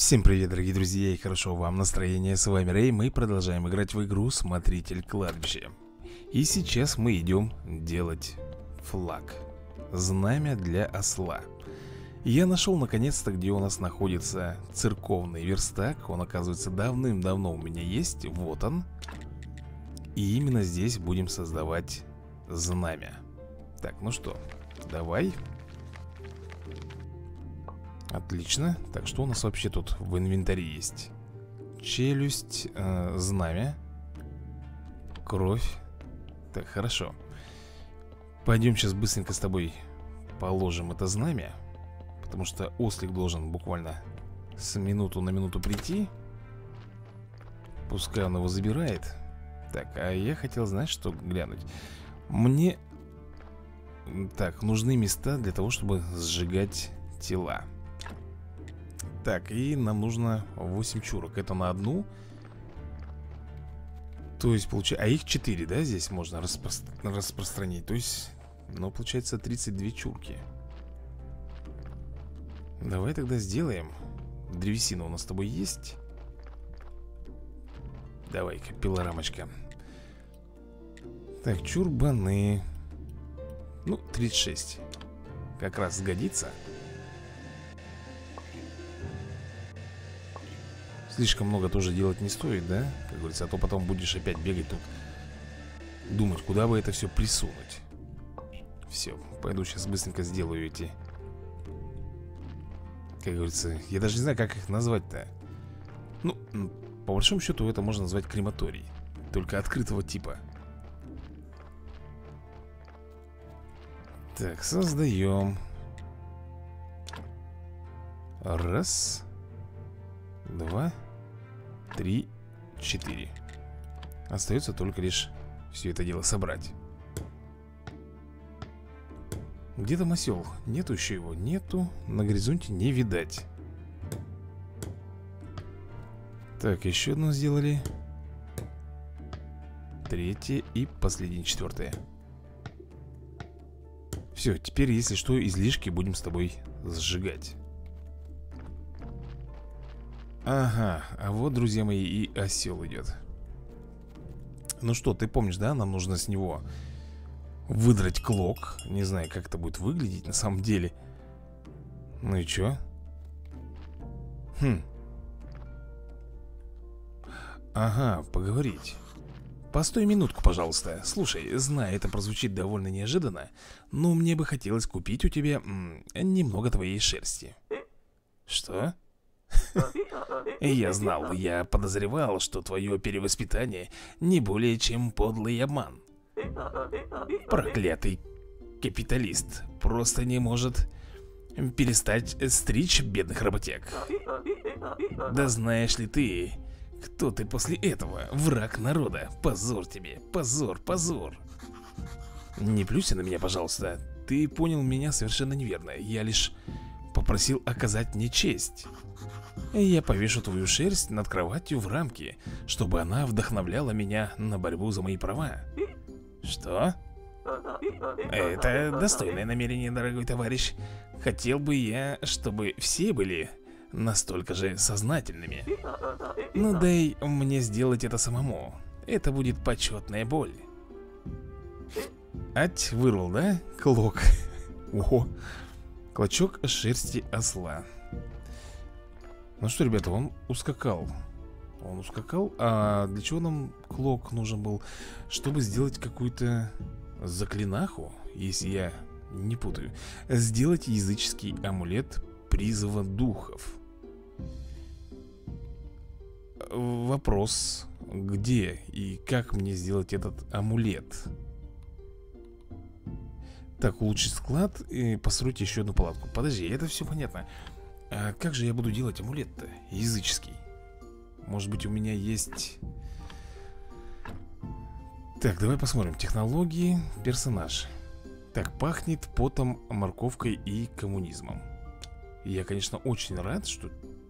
Всем привет, дорогие друзья, и хорошо вам настроение. С вами Рэй, мы продолжаем играть в игру Смотритель кладбища. И сейчас мы идем делать флаг. Знамя для осла. Я нашел наконец-то, где у нас находится церковный верстак. Он, оказывается, давным-давно у меня есть. Вот он. И именно здесь будем создавать знамя. Так, ну что, давай. Отлично. Так, что у нас вообще тут в инвентаре есть? Челюсть, знамя, кровь. Так, хорошо. Пойдем сейчас быстренько с тобой положим это знамя, потому что ослик должен буквально с минуту на минуту прийти. Пускай он его забирает. Так, а я хотел, знаешь, что глянуть. Мне... Так, нужны места для того, чтобы сжигать тела. Так, и нам нужно 8 чурок. Это на одну. То есть, получается... А их 4, да, здесь можно распространить. То есть, ну, получается 32 чурки. Давай тогда сделаем. Древесина у нас с тобой есть. Давай-ка, пилорамочка. Так, чурбаны. Ну, 36. Как раз сгодится. Слишком много тоже делать не стоит, да? Как говорится, а то потом будешь опять бегать тут, думать, куда бы это все присунуть. Все, пойду сейчас быстренько сделаю эти. Как говорится, я даже не знаю, как их назвать-то. Ну, по большому счету это можно назвать крематорий. Только открытого типа. Так, создаем. Раз. Два. 3, 4. Остается только лишь все это дело собрать. Где там осел? Нету еще его? Нету. На горизонте не видать. Так, еще одно сделали. Третье и последнее, четвертое. Все, теперь, если что, излишки будем с тобой сжигать. Ага, а вот, друзья мои, и осел идет. Ну что, ты помнишь, да? Нам нужно с него выдрать клок. Не знаю, как это будет выглядеть на самом деле. Ну и чё? Ага, поговорить. Постой минутку, пожалуйста. Слушай, знаю, это прозвучит довольно неожиданно, но мне бы хотелось купить у тебя немного твоей шерсти. Что? Я знал, я подозревал, что твое перевоспитание не более чем подлый обман. Проклятый капиталист просто не может перестать стричь бедных работяг. Да знаешь ли ты, кто ты после этого? Враг народа. Позор тебе, позор, позор. Не плюйся на меня, пожалуйста. Ты понял меня совершенно неверно. Я лишь попросил оказать мне честь. Я повешу твою шерсть над кроватью в рамке, чтобы она вдохновляла меня на борьбу за мои права. Что? Это достойное намерение, дорогой товарищ. Хотел бы я, чтобы все были настолько же сознательными. Ну дай мне сделать это самому. Это будет почетная боль. Ать, вырвал, да? Клок. Ого. Клочок шерсти осла. Ну что, ребята, он ускакал. Он ускакал. А для чего нам клок нужен был? Чтобы сделать какую-то заклинаху, если я не путаю. Сделать языческий амулет призыва духов. Вопрос: где и как мне сделать этот амулет? Так, улучшить склад и построить еще одну палатку. Подожди, это все понятно. А как же я буду делать амулет-то языческий? Может быть, у меня есть... Так, давай посмотрим. Технологии, персонаж. Так, пахнет потом, морковкой и коммунизмом. Я, конечно, очень рад, что...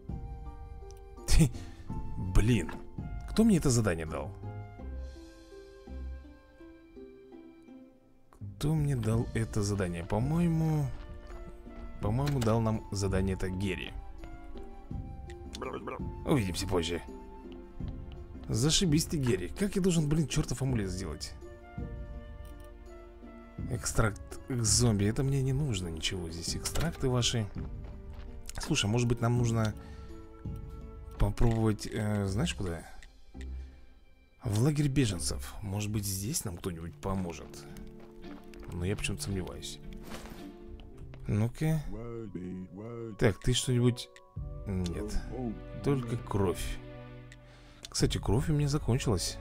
Блин, кто мне это задание дал? Кто мне дал это задание? По-моему, дал нам задание это Герри. Увидимся позже. Зашибись ты, Герри. Как я должен, блин, чертов амулет сделать? Экстракт зомби. Это мне не нужно ничего здесь. Экстракты ваши. Слушай, может быть нам нужно попробовать, знаешь куда? В лагерь беженцев. Может быть здесь нам кто-нибудь поможет. Но я почему-то сомневаюсь. Ну-ка. Так, ты что-нибудь... Нет. Только кровь. Кстати, кровь у меня закончилась.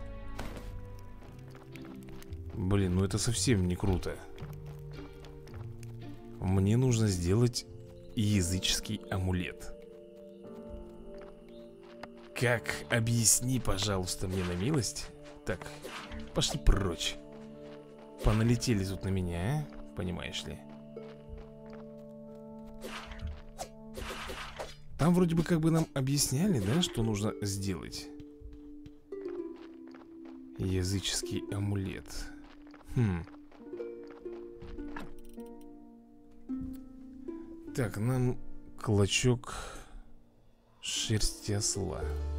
Блин, ну это совсем не круто. Мне нужно сделать языческий амулет. Как? Объясни, пожалуйста, мне на милость. Так, пошли прочь. Поналетели тут на меня, а? Понимаешь ли? Там вроде бы как бы нам объясняли, да, что нужно сделать. Языческий амулет. Так, нам клочок шерсти осла.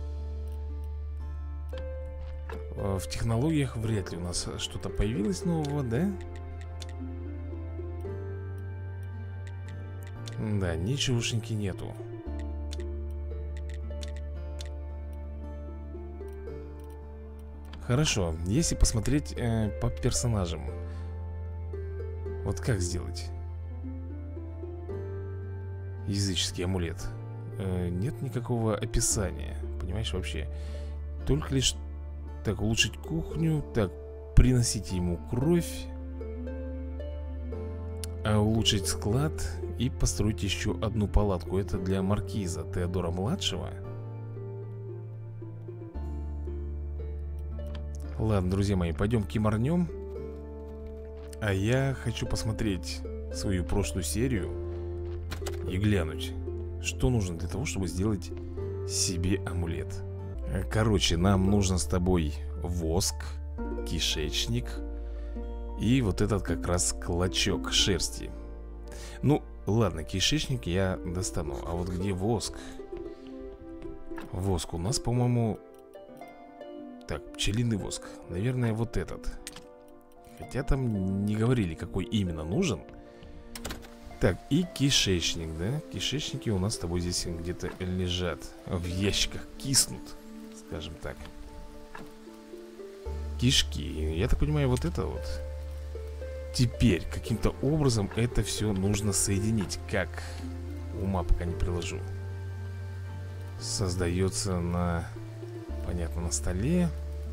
В технологиях вряд ли у нас что-то появилось нового, да? Да, ничегошеньки нету. Хорошо, если посмотреть по персонажам. Вот как сделать языческий амулет? Нет никакого описания, понимаешь, вообще. Только лишь так, улучшить кухню. Так, приносите ему кровь, улучшить склад и построить еще одну палатку. Это для маркиза Теодора-младшего. Ладно, друзья мои, пойдем кимарнем. А я хочу посмотреть свою прошлую серию и глянуть, что нужно для того, чтобы сделать себе амулет. Короче, нам нужно с тобой воск, кишечник и вот этот как раз клочок шерсти. Ну, ладно, кишечник я достану. А вот где воск? Воск у нас, по-моему... Так, пчелиный воск. Наверное, вот этот. Хотя там не говорили, какой именно нужен. Так, и кишечник, да? Кишечники у нас с тобой здесь где-то лежат. В ящиках киснут, скажем так. Кишки. Я так понимаю, вот это вот. Теперь каким-то образом это все нужно соединить. Как? Ума пока не приложу. Создается на... Понятно, на столе.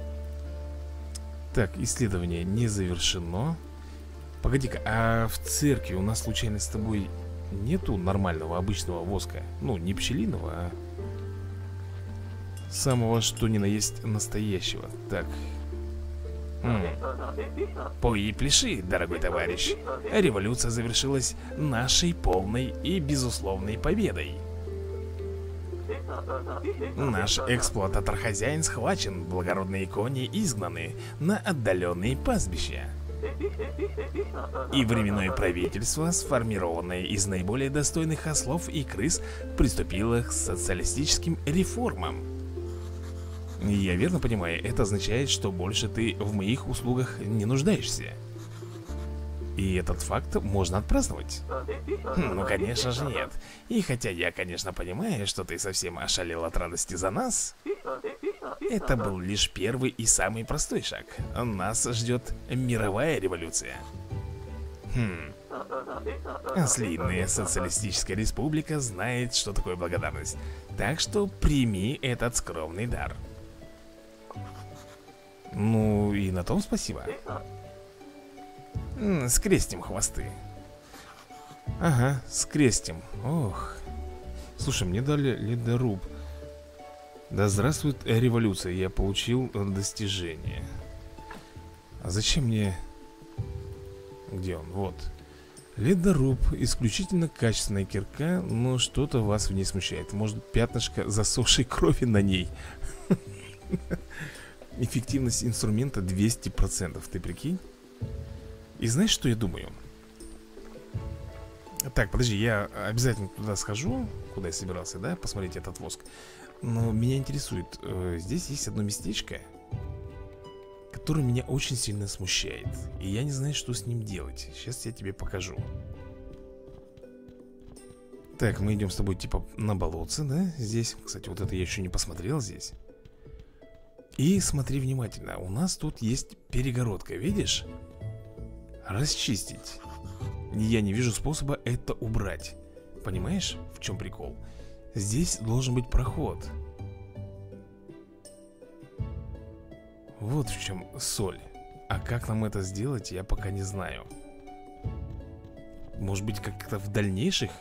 Так, исследование не завершено. Погоди-ка, а в церкви у нас случайно с тобой нету нормального, обычного воска? Ну, не пчелиного, а самого, что ни на есть настоящего. Так. Пой и пляши, дорогой товарищ. Революция завершилась нашей полной и безусловной победой. Наш эксплуататор-хозяин схвачен, благородные кони изгнаны на отдаленные пастбища. И временное правительство, сформированное из наиболее достойных ослов и крыс, приступило к социалистическим реформам. Я верно понимаю, это означает, что больше ты в моих услугах не нуждаешься. И этот факт можно отпраздновать. Ну, конечно же нет. И хотя я, конечно, понимаю, что ты совсем ошалел от радости за нас, это был лишь первый и самый простой шаг. Нас ждет мировая революция. Ослиная социалистическая республика знает, что такое благодарность. Так что прими этот скромный дар. Ну и на том спасибо. Скрестим хвосты. Ага, скрестим. Ох. Слушай, мне дали ледоруб. Да здравствует революция. Я получил достижение. А зачем мне... Где он? Вот. Ледоруб. Исключительно качественная кирка. Но что-то вас в ней смущает. Может, пятнышко засохшей крови на ней. Эффективность инструмента 200%. Ты прикинь? И знаешь, что я думаю? Так, подожди, я обязательно туда схожу, куда я собирался, да, посмотреть этот воск. Но меня интересует, здесь есть одно местечко, которое меня очень сильно смущает. И я не знаю, что с ним делать. Сейчас я тебе покажу. Так, мы идем с тобой типа на болотце, да, здесь. Кстати, вот это я еще не посмотрел здесь. И смотри внимательно, у нас тут есть перегородка, видишь? Расчистить. Я не вижу способа это убрать. Понимаешь, в чем прикол? Здесь должен быть проход. Вот в чем соль. А как нам это сделать, я пока не знаю. Может быть, как-то в дальнейших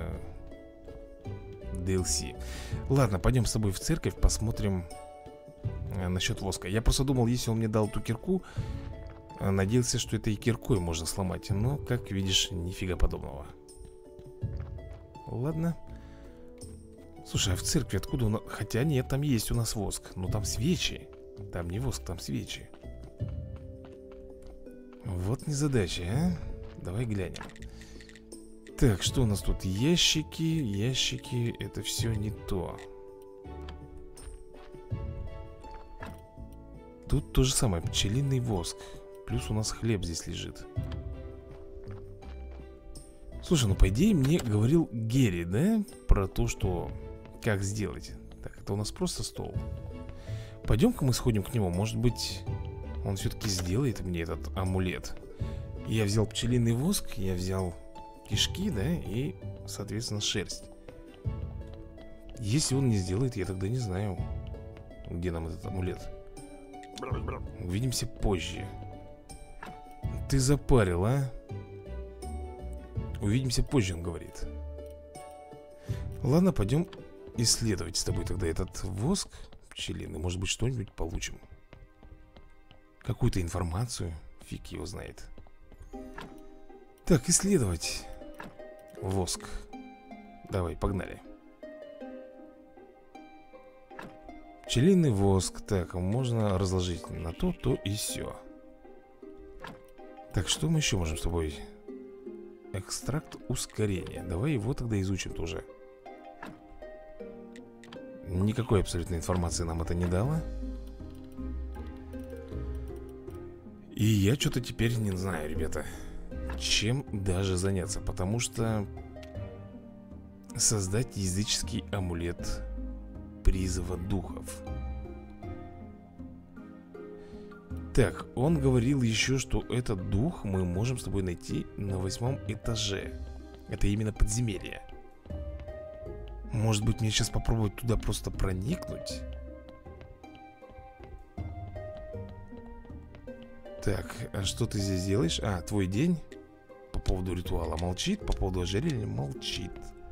DLC. Ладно, пойдем с тобой в церковь, посмотрим насчет воска. Я просто думал, если он мне дал ту кирку, надеялся, что это и киркой можно сломать. Но, как видишь, нифига подобного. Ладно. Слушай, а в церкви откуда у нас... Хотя нет, там есть у нас воск. Но там свечи. Там не воск, там свечи. Вот незадача, а? Давай глянем. Так, что у нас тут? Ящики, ящики. Это все не то. Тут то же самое, пчелиный воск. Плюс у нас хлеб здесь лежит. Слушай, ну по идее мне говорил Герри, да? Про то, что... Как сделать. Так, это у нас просто стол. Пойдем-ка мы сходим к нему. Может быть, он все-таки сделает мне этот амулет. Я взял пчелиный воск, я взял кишки, да? И, соответственно, шерсть. Если он не сделает, я тогда не знаю, где нам этот амулет. Увидимся позже. Ты запарил, а? Увидимся позже, он говорит. Ладно, пойдем исследовать с тобой тогда этот воск пчелиный. Может быть, что-нибудь получим. Какую-то информацию. Фиг его знает. Так, исследовать воск. Давай, погнали. Пчелиный воск. Так, можно разложить на то, то и сё. Так, что мы еще можем с тобой? Экстракт ускорения. Давай его тогда изучим тоже. Никакой абсолютной информации нам это не дало. И я что-то теперь не знаю, ребята, чем даже заняться. Потому что создать языческий амулет призыва духов. Так, он говорил еще, что этот дух мы можем с тобой найти на 8 этаже. Это именно подземелье. Может быть, мне сейчас попробовать туда просто проникнуть? Так, а что ты здесь делаешь? А, твой день по поводу ритуала молчит, по поводу ожерелья молчит.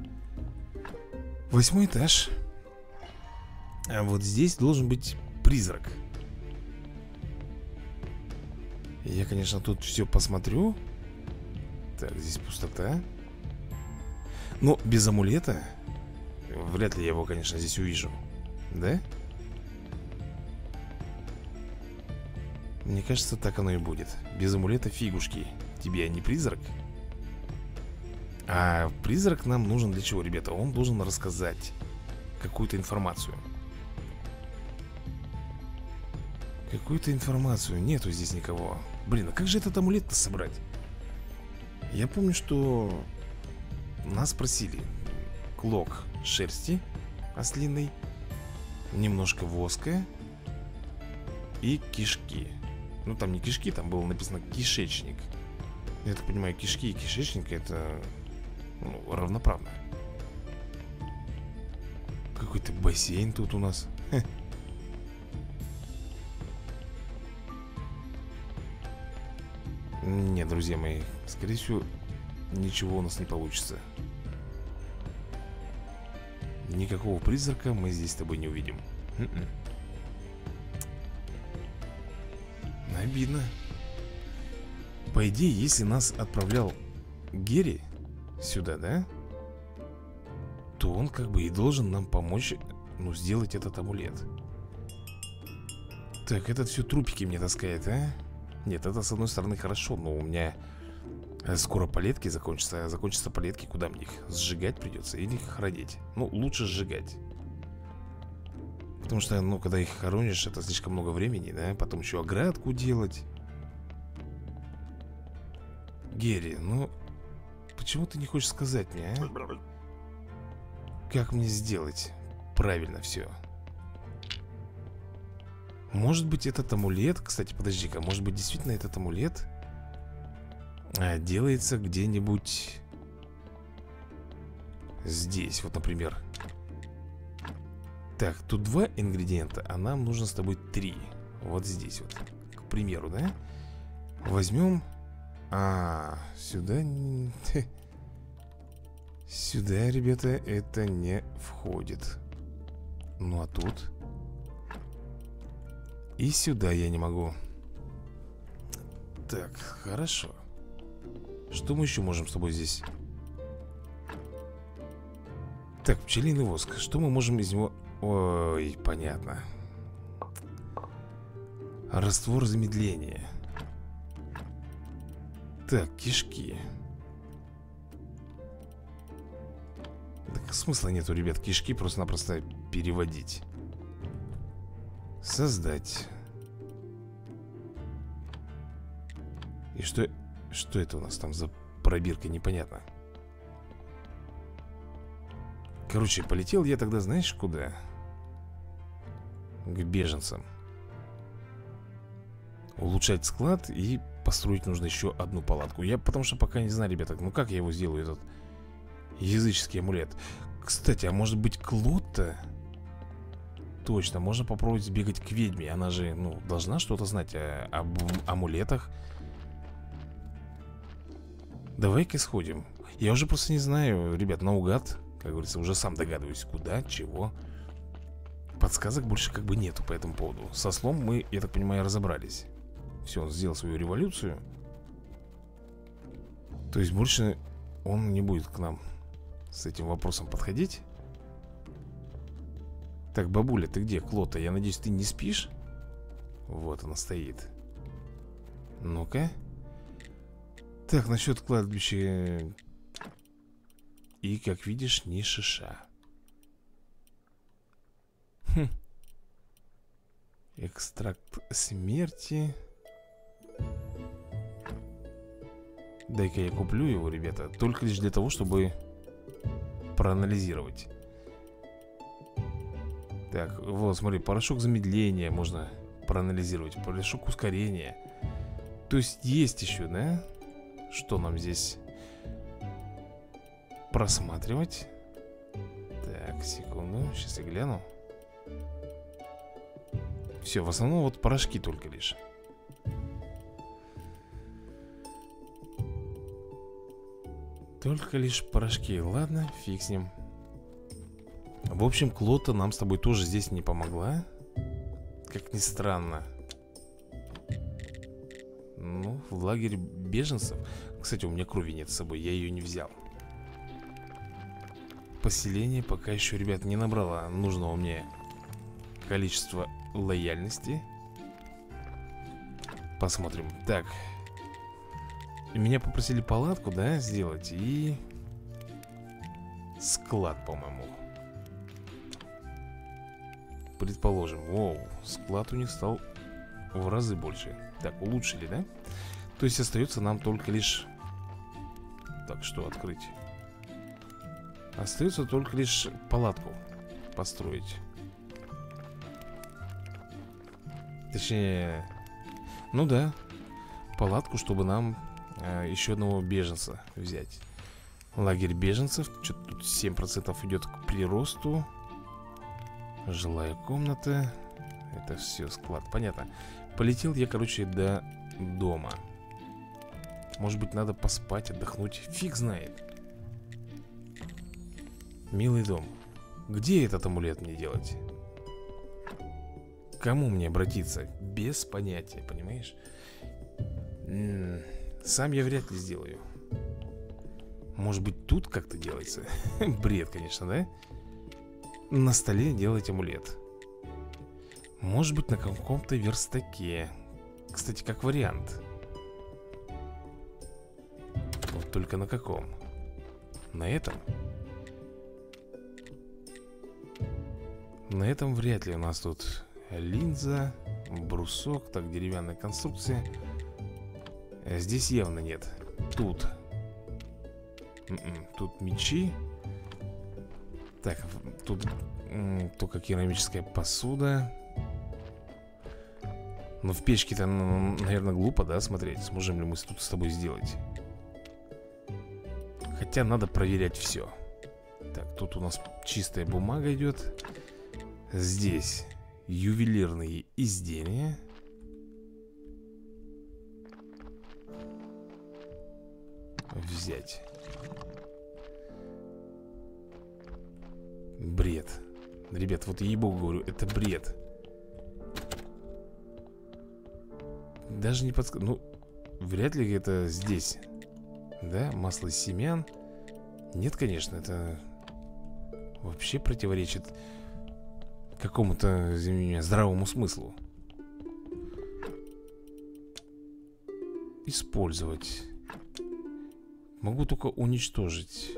8 этаж. А вот здесь должен быть призрак. Я, конечно, тут все посмотрю. Так, здесь пустота. Но без амулета вряд ли я его, конечно, здесь увижу. Да? Мне кажется, так оно и будет. Без амулета фигушки. Тебе не призрак. А призрак нам нужен для чего, ребята? Он должен рассказать какую-то информацию. Какую-то информацию. Нету здесь никого. Блин, а как же этот амулет-то собрать? Я помню, что нас просили клок шерсти ослиной, немножко воска и кишки. Ну, там не кишки, там было написано кишечник. Я так понимаю, кишки и кишечник это, ну, равноправно. Какой-то бассейн тут у нас. Нет, друзья мои, скорее всего, ничего у нас не получится. Никакого призрака мы здесь с тобой не увидим. Обидно. По идее, если нас отправлял Герри сюда, да, то он как бы и должен нам помочь, ну, сделать этот амулет. Так, этот все трупики мне таскает, а? Нет, это с одной стороны хорошо, но у меня Скоро палетки закончатся. А закончатся палетки, куда мне их? Сжигать придется или хранить? Ну, лучше сжигать. Потому что, ну, когда их хоронишь, это слишком много времени, да? Потом еще оградку делать. Герри, ну, почему ты не хочешь сказать мне, а? Как мне сделать правильно все? Может быть, этот амулет... Кстати, подожди-ка, может быть, действительно этот амулет делается где-нибудь здесь, вот, например. Так, тут 2 ингредиента, а нам нужно с тобой 3. Вот здесь вот, к примеру, да? Возьмем... сюда... Сюда, ребята, это не входит. Ну, а тут... И сюда я не могу. Так, хорошо. Что мы еще можем с тобой здесь? Так, пчелиный воск. Что мы можем из него... Ой, понятно. Раствор замедления. Так, кишки. Так смысла нету, ребят, кишки просто-напросто переводить. Создать. И что это у нас там за пробирка, непонятно. Короче, полетел я тогда, знаешь, куда? К беженцам. Улучшать склад и построить нужно еще одну палатку. Я потому что пока не знаю, ребята, ну как я его сделаю, этот языческий амулет. Кстати, а может быть Клод-то? Точно, можно попробовать сбегать к ведьме. Она же, ну, должна что-то знать об амулетах. Давай-ка сходим. Я уже просто не знаю, ребят, наугад, как говорится, уже сам догадываюсь, куда, чего. Подсказок больше как бы нету по этому поводу. Со слом мы, я так понимаю, разобрались. Все, он сделал свою революцию. То есть больше он не будет к нам с этим вопросом подходить. Так, бабуля, ты где? Клота, я надеюсь, ты не спишь? Вот она стоит. Ну-ка. Так, насчет кладбища. И, как видишь, ни шиша. Экстракт смерти. Дай-ка я куплю его, ребята. Только лишь для того, чтобы проанализировать. Так, вот, смотри, порошок замедления можно проанализировать. Порошок ускорения. То есть есть еще, да? Что нам здесь просматривать? Так, секунду, сейчас я гляну. Все, в основном вот порошки только лишь. Только лишь порошки. Ладно, фиг с ним. В общем, Клота нам с тобой тоже здесь не помогла. Как ни странно. Ну, в лагере беженцев. Кстати, у меня крови нет с собой, я ее не взял. Поселение пока еще, ребят, не набрало нужного мне количества лояльности. Посмотрим. Так. Меня попросили палатку, да, сделать. И склад, по-моему. Предположим. Воу, склад у них стал в разы больше. Так, улучшили, да? То есть остается нам только лишь... Так, что открыть? Остается только лишь палатку построить. Точнее... Ну да, палатку, чтобы нам еще одного беженца взять. Лагерь беженцев. Что-то тут 7% идет к приросту. Жилая комната. Это все склад, понятно. Полетел я, короче, до дома. Может быть, надо поспать, отдохнуть. Фиг знает. Милый дом. Где этот амулет мне делать? К кому мне обратиться? Без понятия, понимаешь? Сам я вряд ли сделаю. Может быть, тут как-то делается? Бред, конечно, да? На столе делать амулет. Может быть, на каком-то верстаке. Кстати, как вариант. Вот только на каком? На этом? На этом вряд ли у нас тут линза, брусок. Так, деревянная конструкция. Здесь явно нет. Тут тут мечи. Так, тут только керамическая посуда. Но в печке-то, наверное, глупо, да, смотреть. Сможем ли мы тут с тобой сделать? Хотя надо проверять все. Так, тут у нас чистая бумага идет. Здесь ювелирные изделия. Взять. Бред. Ребят, вот ей-богу говорю, это бред. Даже не подсказываю. Ну, вряд ли это здесь. Да, масло из семян. Нет, конечно, это вообще противоречит какому-то, извини меня, здравому смыслу. Использовать. Могу только уничтожить.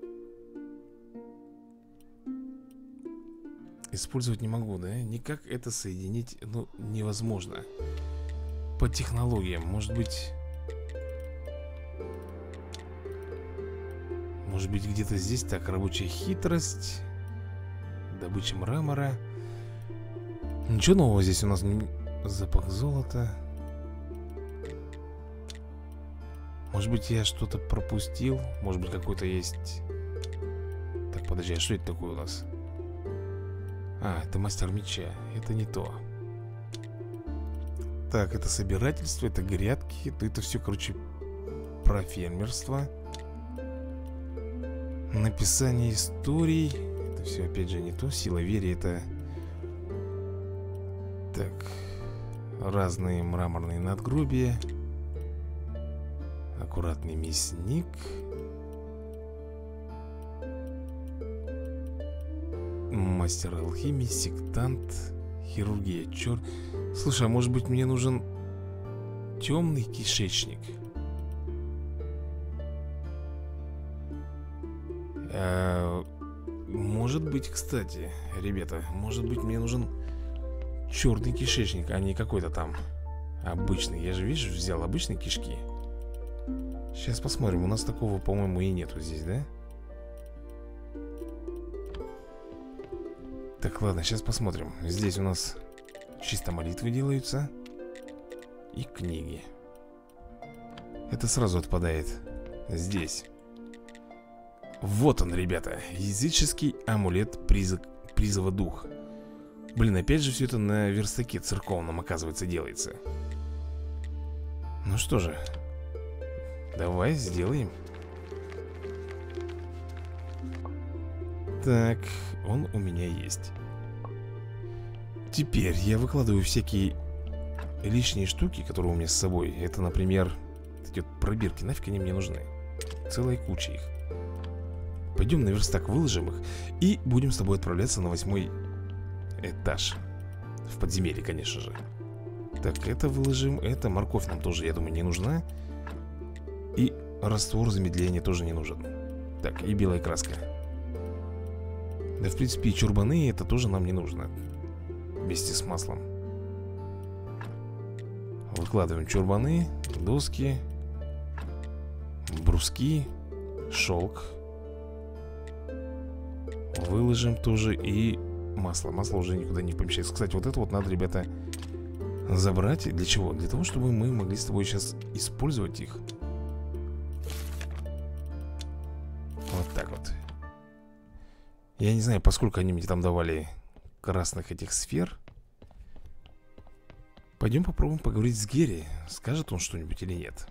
Использовать не могу, да? Никак это соединить, ну, невозможно. По технологиям, может быть... Может быть, где-то здесь. Так, рабочая хитрость. Добыча мрамора. Ничего нового здесь у нас не... Запах золота. Может быть, я что-то пропустил. Может быть, какой-то есть... Так, подожди, а что это такое у нас? А, это мастер меча. Это не то. Так, это собирательство, это грядки. Это все, короче, про фермерство. Написание историй. Это все, опять же, не то. Сила веры, это... Так. Разные мраморные надгробия. Аккуратный мясник. Мастер алхимии, сектант, хирургия, черт. Слушай, а может быть мне нужен темный кишечник? Может быть, кстати, ребята, может быть мне нужен черный кишечник, а не какой-то там обычный. Я же, видишь, взял обычные кишки. Сейчас посмотрим, у нас такого, по-моему, и нету здесь, да? Так, ладно, сейчас посмотрим. Здесь у нас чисто молитвы делаются. И книги. Это сразу отпадает. Здесь. Вот он, ребята. Языческий амулет призыва духа. Блин, опять же все это на верстаке церковном, оказывается, делается. Ну что же. Давай сделаем. Так, он у меня есть. Теперь я выкладываю всякие лишние штуки, которые у меня с собой. Это, например, эти вот пробирки. Нафиг они мне нужны? Целая куча их. Пойдем на верстак, выложим их. И будем с тобой отправляться на 8-й этаж. В подземелье, конечно же. Так, это выложим. Это морковь нам тоже, я думаю, не нужна. И раствор замедления тоже не нужен. Так, и белая краска. Да, в принципе, и чурбаны это тоже нам не нужно. Вместе с маслом. Выкладываем чурбаны, доски, бруски, шелк. Выложим тоже и масло. Масло уже никуда не помещается. Кстати, вот это вот надо, ребята, забрать. Для чего? Для того, чтобы мы могли с тобой сейчас использовать их. Вот так вот. Я не знаю, поскольку они мне там давали красных этих сфер. Пойдем попробуем поговорить с Герри. Скажет он что-нибудь или нет?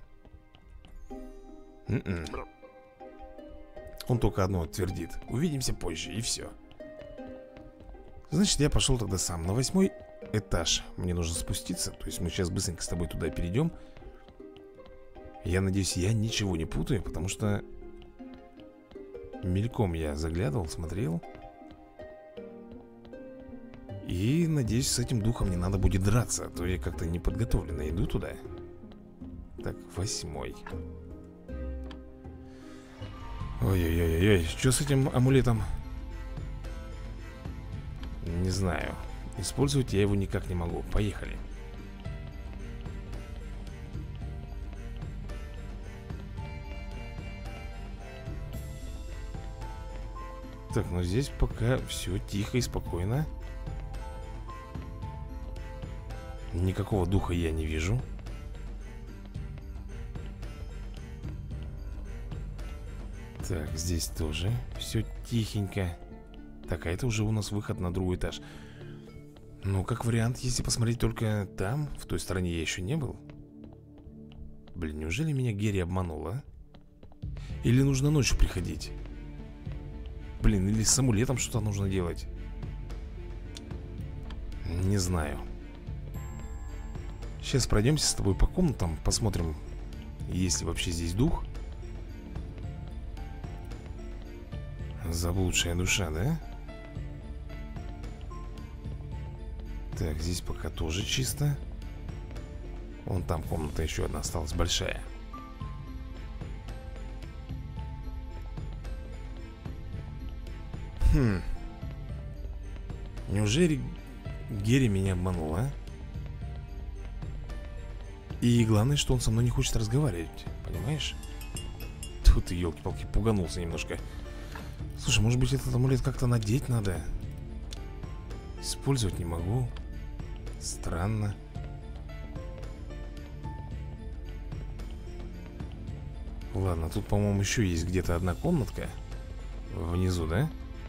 Он только одно твердит. Увидимся позже, и все. Значит, я пошел тогда сам. На 8-й этаж мне нужно спуститься. То есть мы сейчас быстренько с тобой туда перейдем. Я надеюсь, я ничего не путаю, потому что мельком я заглядывал, смотрел. И надеюсь, с этим духом не надо будет драться. А то я как-то неподготовленно иду туда. Так, 8-й. Ой-ой-ой-ой, что с этим амулетом? Не знаю. Использовать я его никак не могу. Поехали. Так, ну здесь пока все тихо и спокойно. Никакого духа я не вижу. Так, здесь тоже все тихенько. Так, а это уже у нас выход на другой этаж. Ну, как вариант, если посмотреть только там, в той стороне я еще не был. Блин, неужели меня Герри обманула? Или нужно ночью приходить? Блин, или с амулетом что-то нужно делать? Не знаю. Сейчас пройдемся с тобой по комнатам, посмотрим, есть ли вообще здесь дух. Заблудшая душа, да? Так, здесь пока тоже чисто. Вон там комната еще одна осталась, большая. Неужели Герри меня обманула? И главное, что он со мной не хочет разговаривать. Понимаешь? Тут ты, елки-палки, пуганулся немножко. Слушай, может быть, этот амулет как-то надеть надо? Использовать не могу. Странно. Ладно, тут, по-моему, еще есть где-то одна комнатка. Внизу, да?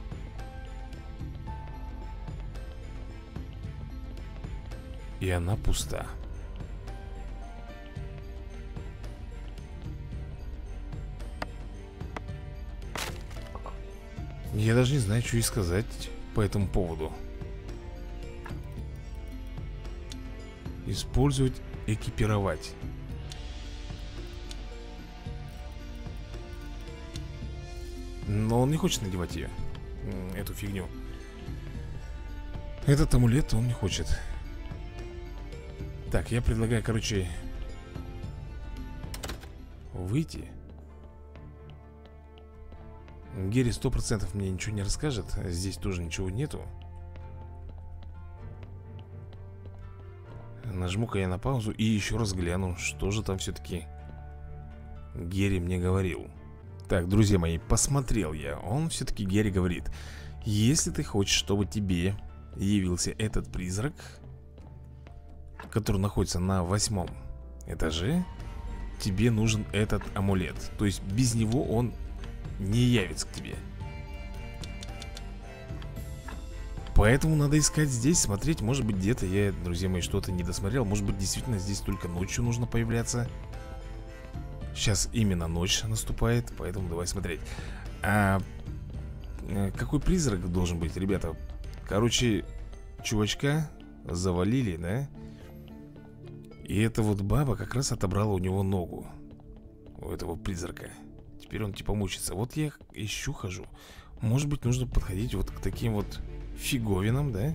И она пуста. Я даже не знаю, что и сказать по этому поводу. Использовать, экипировать. Но он не хочет надевать ее, эту фигню. Этот амулет он не хочет. Так, я предлагаю, короче, выйти. Герри 100% мне ничего не расскажет. Здесь тоже ничего нету. Нажму-ка я на паузу и еще раз гляну, что же там все-таки Герри мне говорил. Так, друзья мои, посмотрел я. Он все-таки, Герри, говорит: если ты хочешь, чтобы тебе явился этот призрак, который находится на 8-м этаже, тебе нужен этот амулет. То есть без него он не явится к тебе. Поэтому надо искать здесь, смотреть. Может быть, где-то я, друзья мои, что-то не досмотрел. Может быть, действительно здесь только ночью нужно появляться. Сейчас именно ночь наступает, поэтому давай смотреть. Какой призрак должен быть, ребята? Короче, чувачка завалили, да? И эта вот баба как раз отобрала у него ногу, у этого призрака. Теперь он типа мучится. Вот я ищу, хожу. Может быть, нужно подходить вот к таким вот фиговинам, да?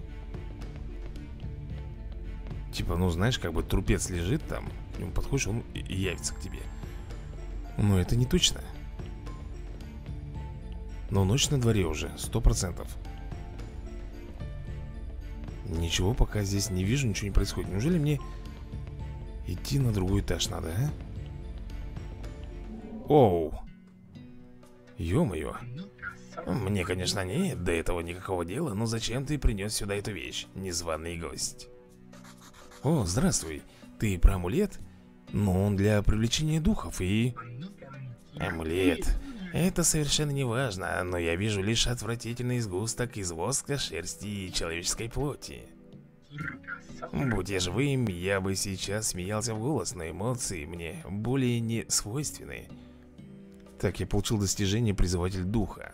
Типа, ну знаешь, как бы трупец лежит там, к нему подходишь, он и явится к тебе. Но это не точно. Но ночь на дворе уже, 100%. Ничего пока здесь не вижу, ничего не происходит. Неужели мне идти на другой этаж надо, а? Оу. Ё-моё. Мне, конечно, нет до этого никакого дела, но зачем ты принес сюда эту вещь, незваный гость? О, здравствуй. Ты про амулет? Ну, он для привлечения духов и... Амулет. Это совершенно не важно, но я вижу лишь отвратительный сгусток из воска, шерсти и человеческой плоти. Будь я живым, я бы сейчас смеялся в голос, но эмоции мне более не свойственны. Так, я получил достижение призыватель духа.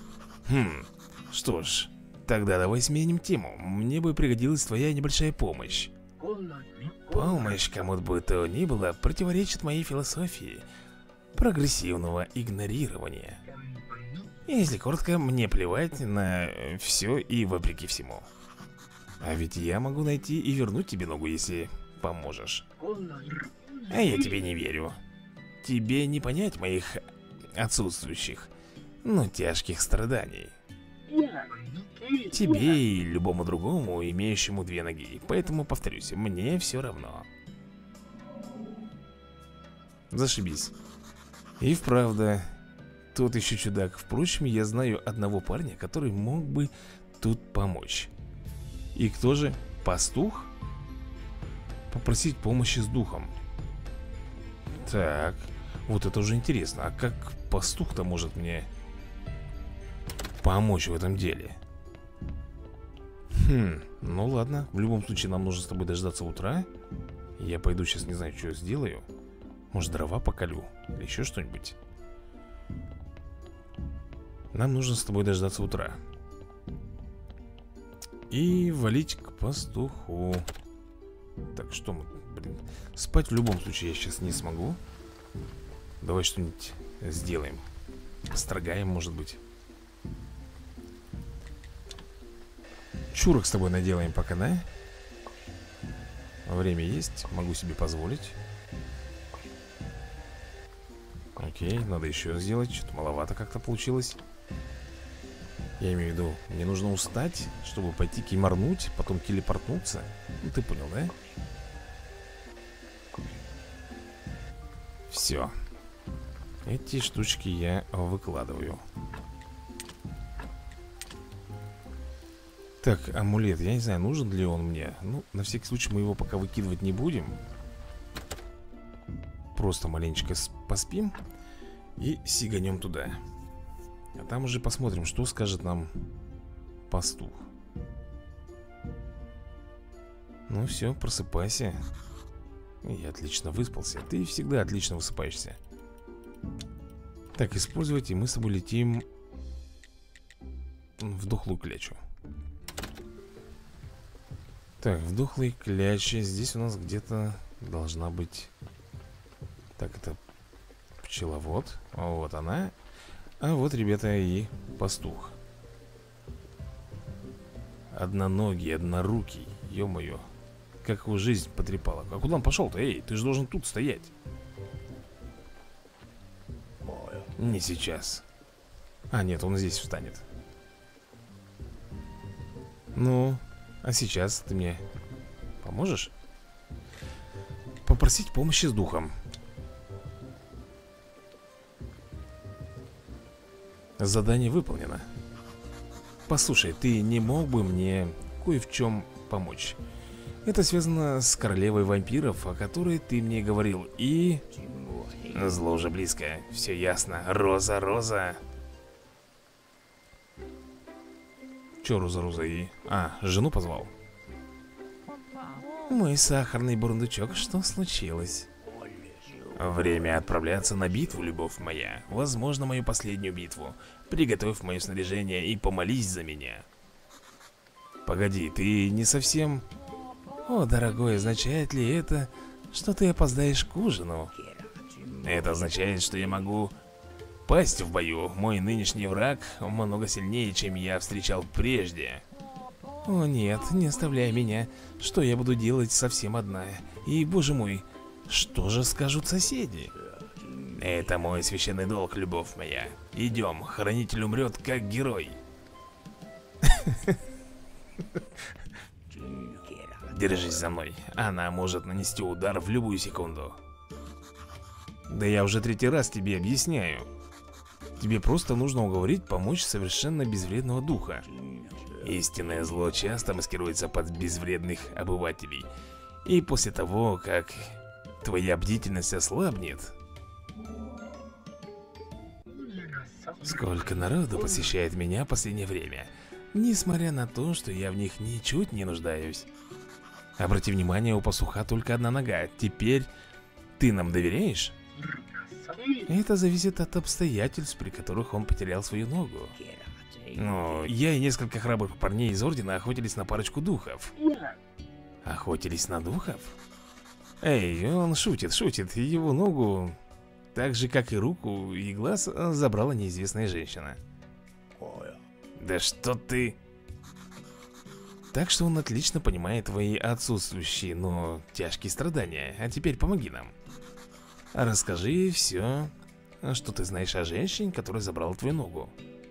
Что ж, тогда давай сменим тему. Мне бы пригодилась твоя небольшая помощь. Помощь кому бы то ни было противоречит моей философии прогрессивного игнорирования. Если коротко, мне плевать на все и вопреки всему. А ведь я могу найти и вернуть тебе ногу, если поможешь. А я тебе не верю. Тебе не понять моих отсутствующих. но тяжких страданий. Тебе и любому другому, имеющему две ноги. Поэтому, повторюсь, мне все равно. Зашибись. И вправду, тот еще чудак. Впрочем, я знаю одного парня, который мог бы тут помочь. И кто же? Пастух? Попросить помощи с духом. Так, вот это уже интересно. А как пастух-то может мне помочь в этом деле? Ну ладно. В любом случае нам нужно с тобой дождаться утра. Я пойду сейчас, не знаю, что сделаю. Может, дрова поколю или еще что-нибудь. Нам нужно с тобой дождаться утра и валить к пастуху. Так, что мы, блин, спать в любом случае я сейчас не смогу. Давай что-нибудь сделаем. Построгаем, может быть. Чурок с тобой наделаем пока, да? Время есть, могу себе позволить. Окей, надо еще сделать. Что-то маловато как-то получилось. Я имею в виду, мне нужно устать, чтобы пойти киморнуть, потом телепортнуться. Ну, ты понял, да? Все. Эти штучки я выкладываю. Так, амулет, я не знаю, нужен ли он мне. Ну, на всякий случай мы его пока выкидывать не будем. Просто маленечко поспим и сиганем туда. А там уже посмотрим, что скажет нам пастух. Ну все, просыпайся. Я отлично выспался. Ты всегда отлично высыпаешься. Так, использовать, и мы с тобой летим в дохлую клячу. Так, в дохлой кляче. Здесь у нас где-то должна быть... Так, это пчеловод. Вот она. А вот, ребята, и пастух. Одноногий, однорукий. Ё-моё. Как его жизнь потрепала. А куда он пошел-то? Эй, ты же должен тут стоять. Не сейчас. А, нет, он здесь встанет. Ну, а сейчас ты мне поможешь? Попросить помощи с духом. Задание выполнено. Послушай, ты не мог бы мне кое в чем помочь? Это связано с королевой вампиров, о которой ты мне говорил. И... Зло уже близко. Все ясно. Роза, Роза. Че Роза, Роза и... А, жену позвал? Мой сахарный бурундучок, что случилось? Время отправляться на битву, любовь моя. Возможно, мою последнюю битву. Приготовь мое снаряжение и помолись за меня. Погоди, ты не совсем... О, дорогой, означает ли это, что ты опоздаешь к ужину? Это означает, что я могу пасть в бою. Мой нынешний враг много сильнее, чем я встречал прежде. О нет, не оставляй меня. Что я буду делать совсем одна? И, боже мой, что же скажут соседи? Это мой священный долг, любовь моя. Идем, хранитель умрет как герой. Держись за мной. Она может нанести удар в любую секунду. Да я уже третий раз тебе объясняю. Тебе просто нужно уговорить помочь совершенно безвредного духа. Истинное зло часто маскируется под безвредных обывателей. И после того, как твоя бдительность ослабнет... Сколько народу посещает меня в последнее время, несмотря на то, что я в них ничуть не нуждаюсь. Обрати внимание, у пастуха только одна нога. Теперь ты нам доверяешь? Это зависит от обстоятельств, при которых он потерял свою ногу. Ну, я и несколько храбрых парней из Ордена охотились на парочку духов. Охотились на духов? Эй, он шутит, шутит. Его ногу, так же как и руку и глаз, забрала неизвестная женщина. Да что ты... Так что он отлично понимает твои отсутствующие, но тяжкие страдания. А теперь помоги нам. Расскажи все что ты знаешь о женщине, которая забрала твою ногу.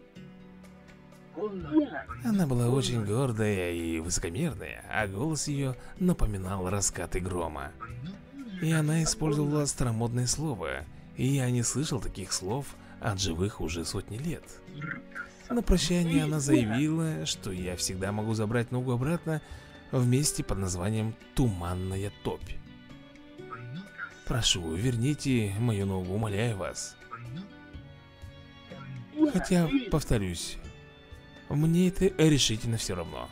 Она была очень гордая и высокомерная, а голос ее напоминал раскаты грома. И она использовала старомодное слово, и я не слышал таких слов от живых уже сотни лет. На прощание она заявила, что я всегда могу забрать ногу обратно в месте под названием Туманная Топь. Прошу, верните мою ногу, умоляю вас. Хотя, повторюсь, мне это решительно все равно.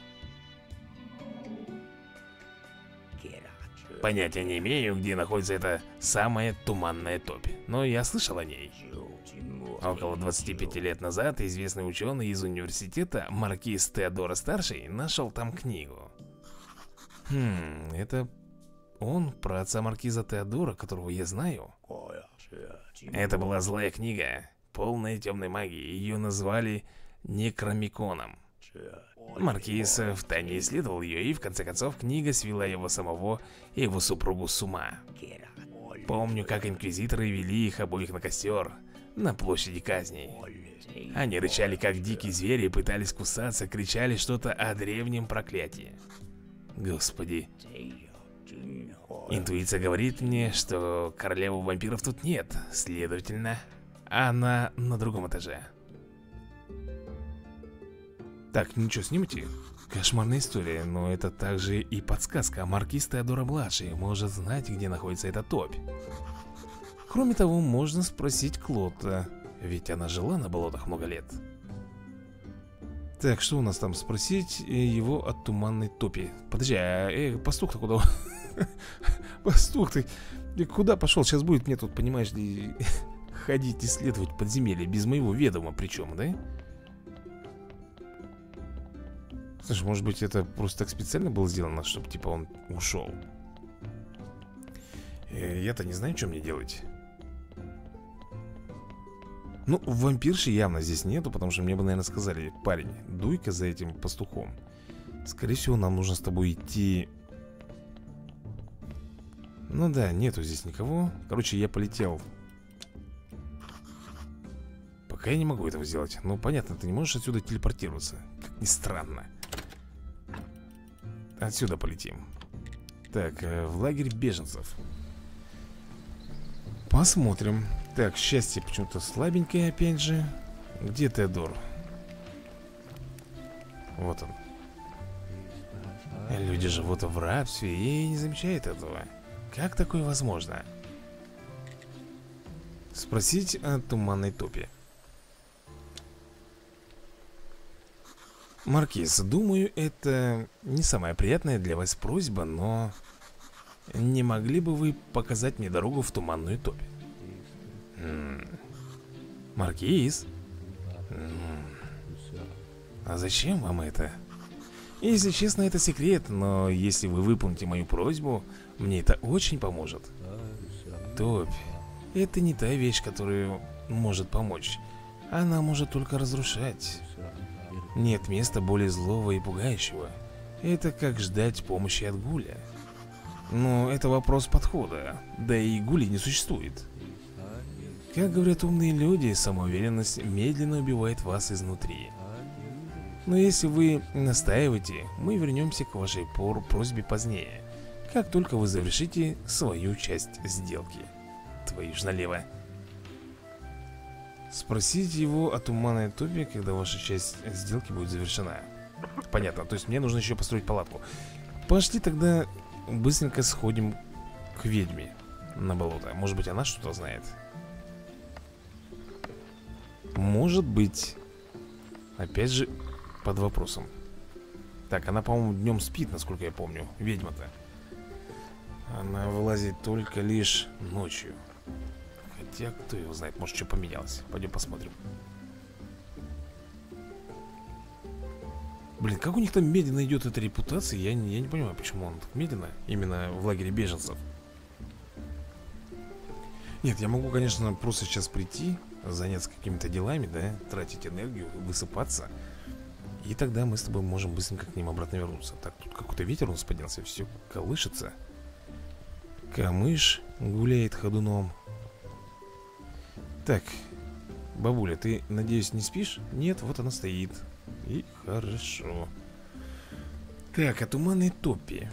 Понятия не имею, где находится эта самая Туманная Топь, но я слышал о ней. Около 25 лет назад известный ученый из университета Маркиз Теодора-старший нашел там книгу. Это он про отца Маркиза Теодора, которого я знаю? Это была злая книга, полная темной магии. Ее назвали Некромиконом. Маркиз втайне исследовал ее, и в конце концов книга свела его самого и его супругу с ума. Помню, как инквизиторы вели их обоих на костер на площади казней. Они рычали как дикие звери, пытались кусаться, кричали что-то о древнем проклятии. Господи. Интуиция говорит мне, что королевы вампиров тут нет. Следовательно, она на другом этаже. Так, ничего, снимите. Кошмарная история, но это также и подсказка. Маркиз Теодора-младший может знать, где находится эта топь. Кроме того, можно спросить Клота, ведь она жила на болотах много лет. Так, что у нас там? Спросить его о Туманной Топи. Подожди, пастух-то куда? Пастух ты куда пошел? Сейчас будет мне тут, понимаешь ли, ходить исследовать подземелье без моего ведома причем, да? Слушай, может быть это просто так специально было сделано, чтобы типа он ушел? Я-то не знаю, что мне делать. Ну, вампирши явно здесь нету, потому что мне бы, наверное, сказали: парень, дуй-ка за этим пастухом. Скорее всего, нам нужно с тобой идти. Ну да, нету здесь никого. Короче, я полетел. Пока я не могу этого сделать. Ну, понятно, ты не можешь отсюда телепортироваться. Как ни странно. Отсюда полетим. Так, в лагерь беженцев. Посмотрим. Так, счастье почему-то слабенькое опять же. Где Теодор? Вот он. Люди живут в рабстве и не замечают этого. Как такое возможно? Спросить о Туманной Топе. Маркиз, думаю, это не самая приятная для вас просьба, но не могли бы вы показать мне дорогу в Туманную Топь? Маркиз? А зачем вам это? Если честно, это секрет, но если вы выполните мою просьбу, мне это очень поможет. Топь — это не та вещь, которая может помочь. Она может только разрушать. Нет места более злого и пугающего. Это как ждать помощи от гуля. Но это вопрос подхода. Да и гулей не существует. Как говорят умные люди, самоуверенность медленно убивает вас изнутри. Но если вы настаиваете, мы вернемся к вашей просьбе позднее, как только вы завершите свою часть сделки. Твою ж налево. Спросить его о Туманной Топе, когда ваша часть сделки будет завершена. Понятно, то есть мне нужно еще построить палатку. Пошли тогда быстренько сходим к ведьме на болото. Может быть, она что-то знает. Может быть. Опять же, под вопросом. Так, она, по-моему, днем спит, насколько я помню. Ведьма-то. Она вылазит только лишь ночью. Хотя, кто его знает, может, что поменялось. Пойдем посмотрим. Блин, как у них там медленно идет эта репутация, я не понимаю, почему он так медленно. Именно в лагере беженцев. Нет, я могу, конечно, просто сейчас прийти, заняться какими-то делами, да, тратить энергию, высыпаться. И тогда мы с тобой можем быстренько к ним обратно вернуться. Так, тут какой-то ветер у нас поднялся, все колышется. Камыш гуляет ходуном. Так, бабуля, ты, надеюсь, не спишь? Нет, вот она стоит. И хорошо. Так, а туманной топи.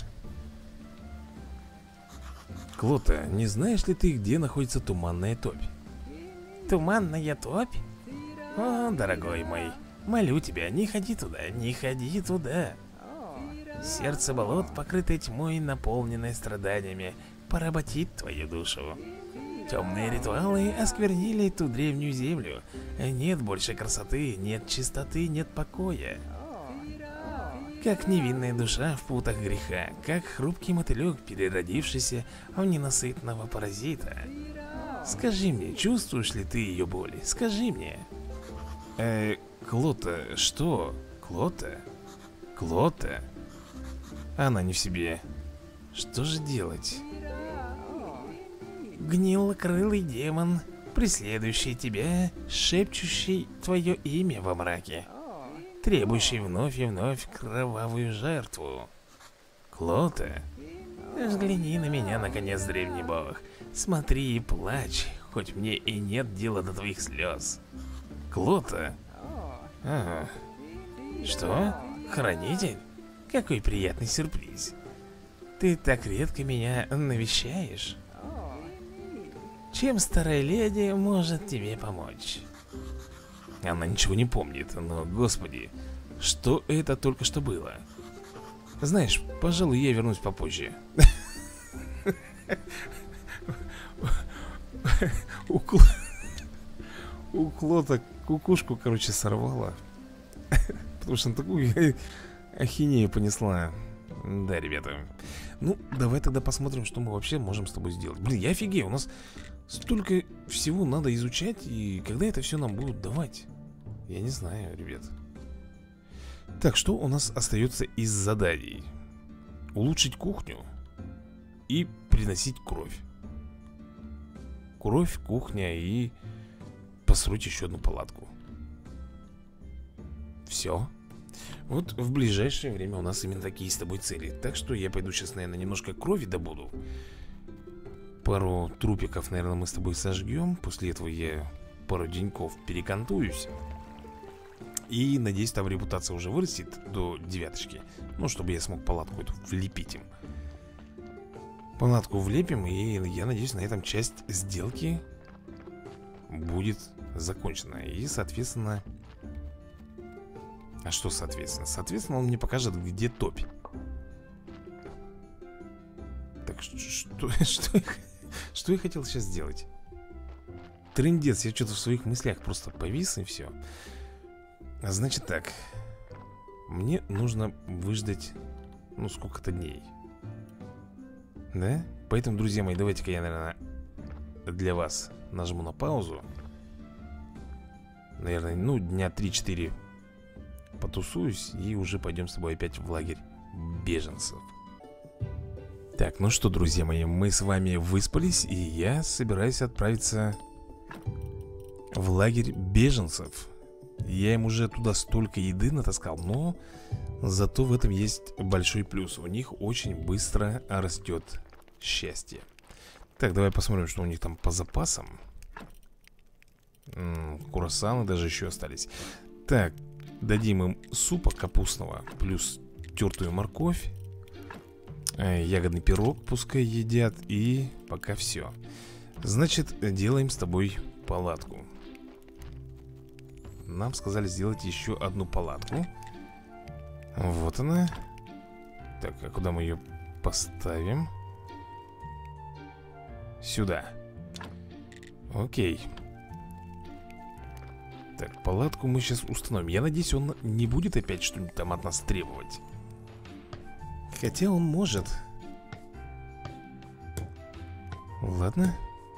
Клота, не знаешь ли ты, где находится туманная топь? Туманная топь? О, дорогой мой, молю тебя, не ходи туда, не ходи туда. Сердце болот, покрытое тьмой, наполненное страданиями, поработит твою душу. Темные ритуалы осквернили ту древнюю землю. Нет больше красоты, нет чистоты, нет покоя. Как невинная душа в путах греха, как хрупкий мотылек, переродившийся в ненасытного паразита. Скажи мне, чувствуешь ли ты ее боли? Скажи мне. Клота, что? Клота? Клота? Она не в себе. Что же делать? Гнилокрылый демон, преследующий тебя, шепчущий твое имя во мраке, требующий вновь и вновь кровавую жертву. Клота, взгляни на меня, наконец, древний бог. Смотри и плачь, хоть мне и нет дела до твоих слез. Клота? Ага. Что? Хранитель? Какой приятный сюрприз. Ты так редко меня навещаешь. Чем старая леди может тебе помочь? Она ничего не помнит, но, господи, что это только что было? Знаешь, пожалуй, я вернусь попозже. У Клота кукушку, короче, сорвала. Потому что он такую ахинею понесла. Да, ребята. Ну, давай тогда посмотрим, что мы вообще можем с тобой сделать. Блин, я офигею, у нас столько всего надо изучать. И когда это все нам будут давать? Я не знаю, ребят. Так, что у нас остается из заданий? Улучшить кухню и приносить кровь. Кровь, кухня и построить еще одну палатку. Все. Вот в ближайшее время у нас именно такие с тобой цели. Так что я пойду сейчас, наверное, немножко крови добуду. Пару трупиков, наверное, мы с тобой сожгем. После этого я пару деньков перекантуюсь. И, надеюсь, там репутация уже вырастет до 9. Ну, чтобы я смог палатку эту влепить им. Палатку влепим, и я надеюсь, на этом часть сделки будет закончена. И, соответственно... А что соответственно? Соответственно, он мне покажет, где топь. Так, что я хотел сейчас сделать? Трындец, я что-то в своих мыслях просто повис и все. Значит так. Мне нужно выждать, ну, сколько-то дней. Да? Поэтому, друзья мои, давайте-ка я, наверное, для вас нажму на паузу. Наверное, ну, дня 3-4 потусуюсь и уже пойдем с тобой опять в лагерь беженцев. Так, ну что, друзья мои, мы с вами выспались, и я собираюсь отправиться в лагерь беженцев. Я им уже туда столько еды натаскал, но зато в этом есть большой плюс. У них очень быстро растет счастье. Так, давай посмотрим, что у них там по запасам. Круассаны даже еще остались. Так, дадим им супа капустного, плюс тертую морковь, ягодный пирог пускай едят. И пока все. Значит, делаем с тобой палатку. Нам сказали сделать еще одну палатку. Вот она. Так, а куда мы ее поставим? Сюда. Окей. Так, палатку мы сейчас установим. Я надеюсь, он не будет опять что-нибудь там от нас требовать. Хотя он может. Ладно.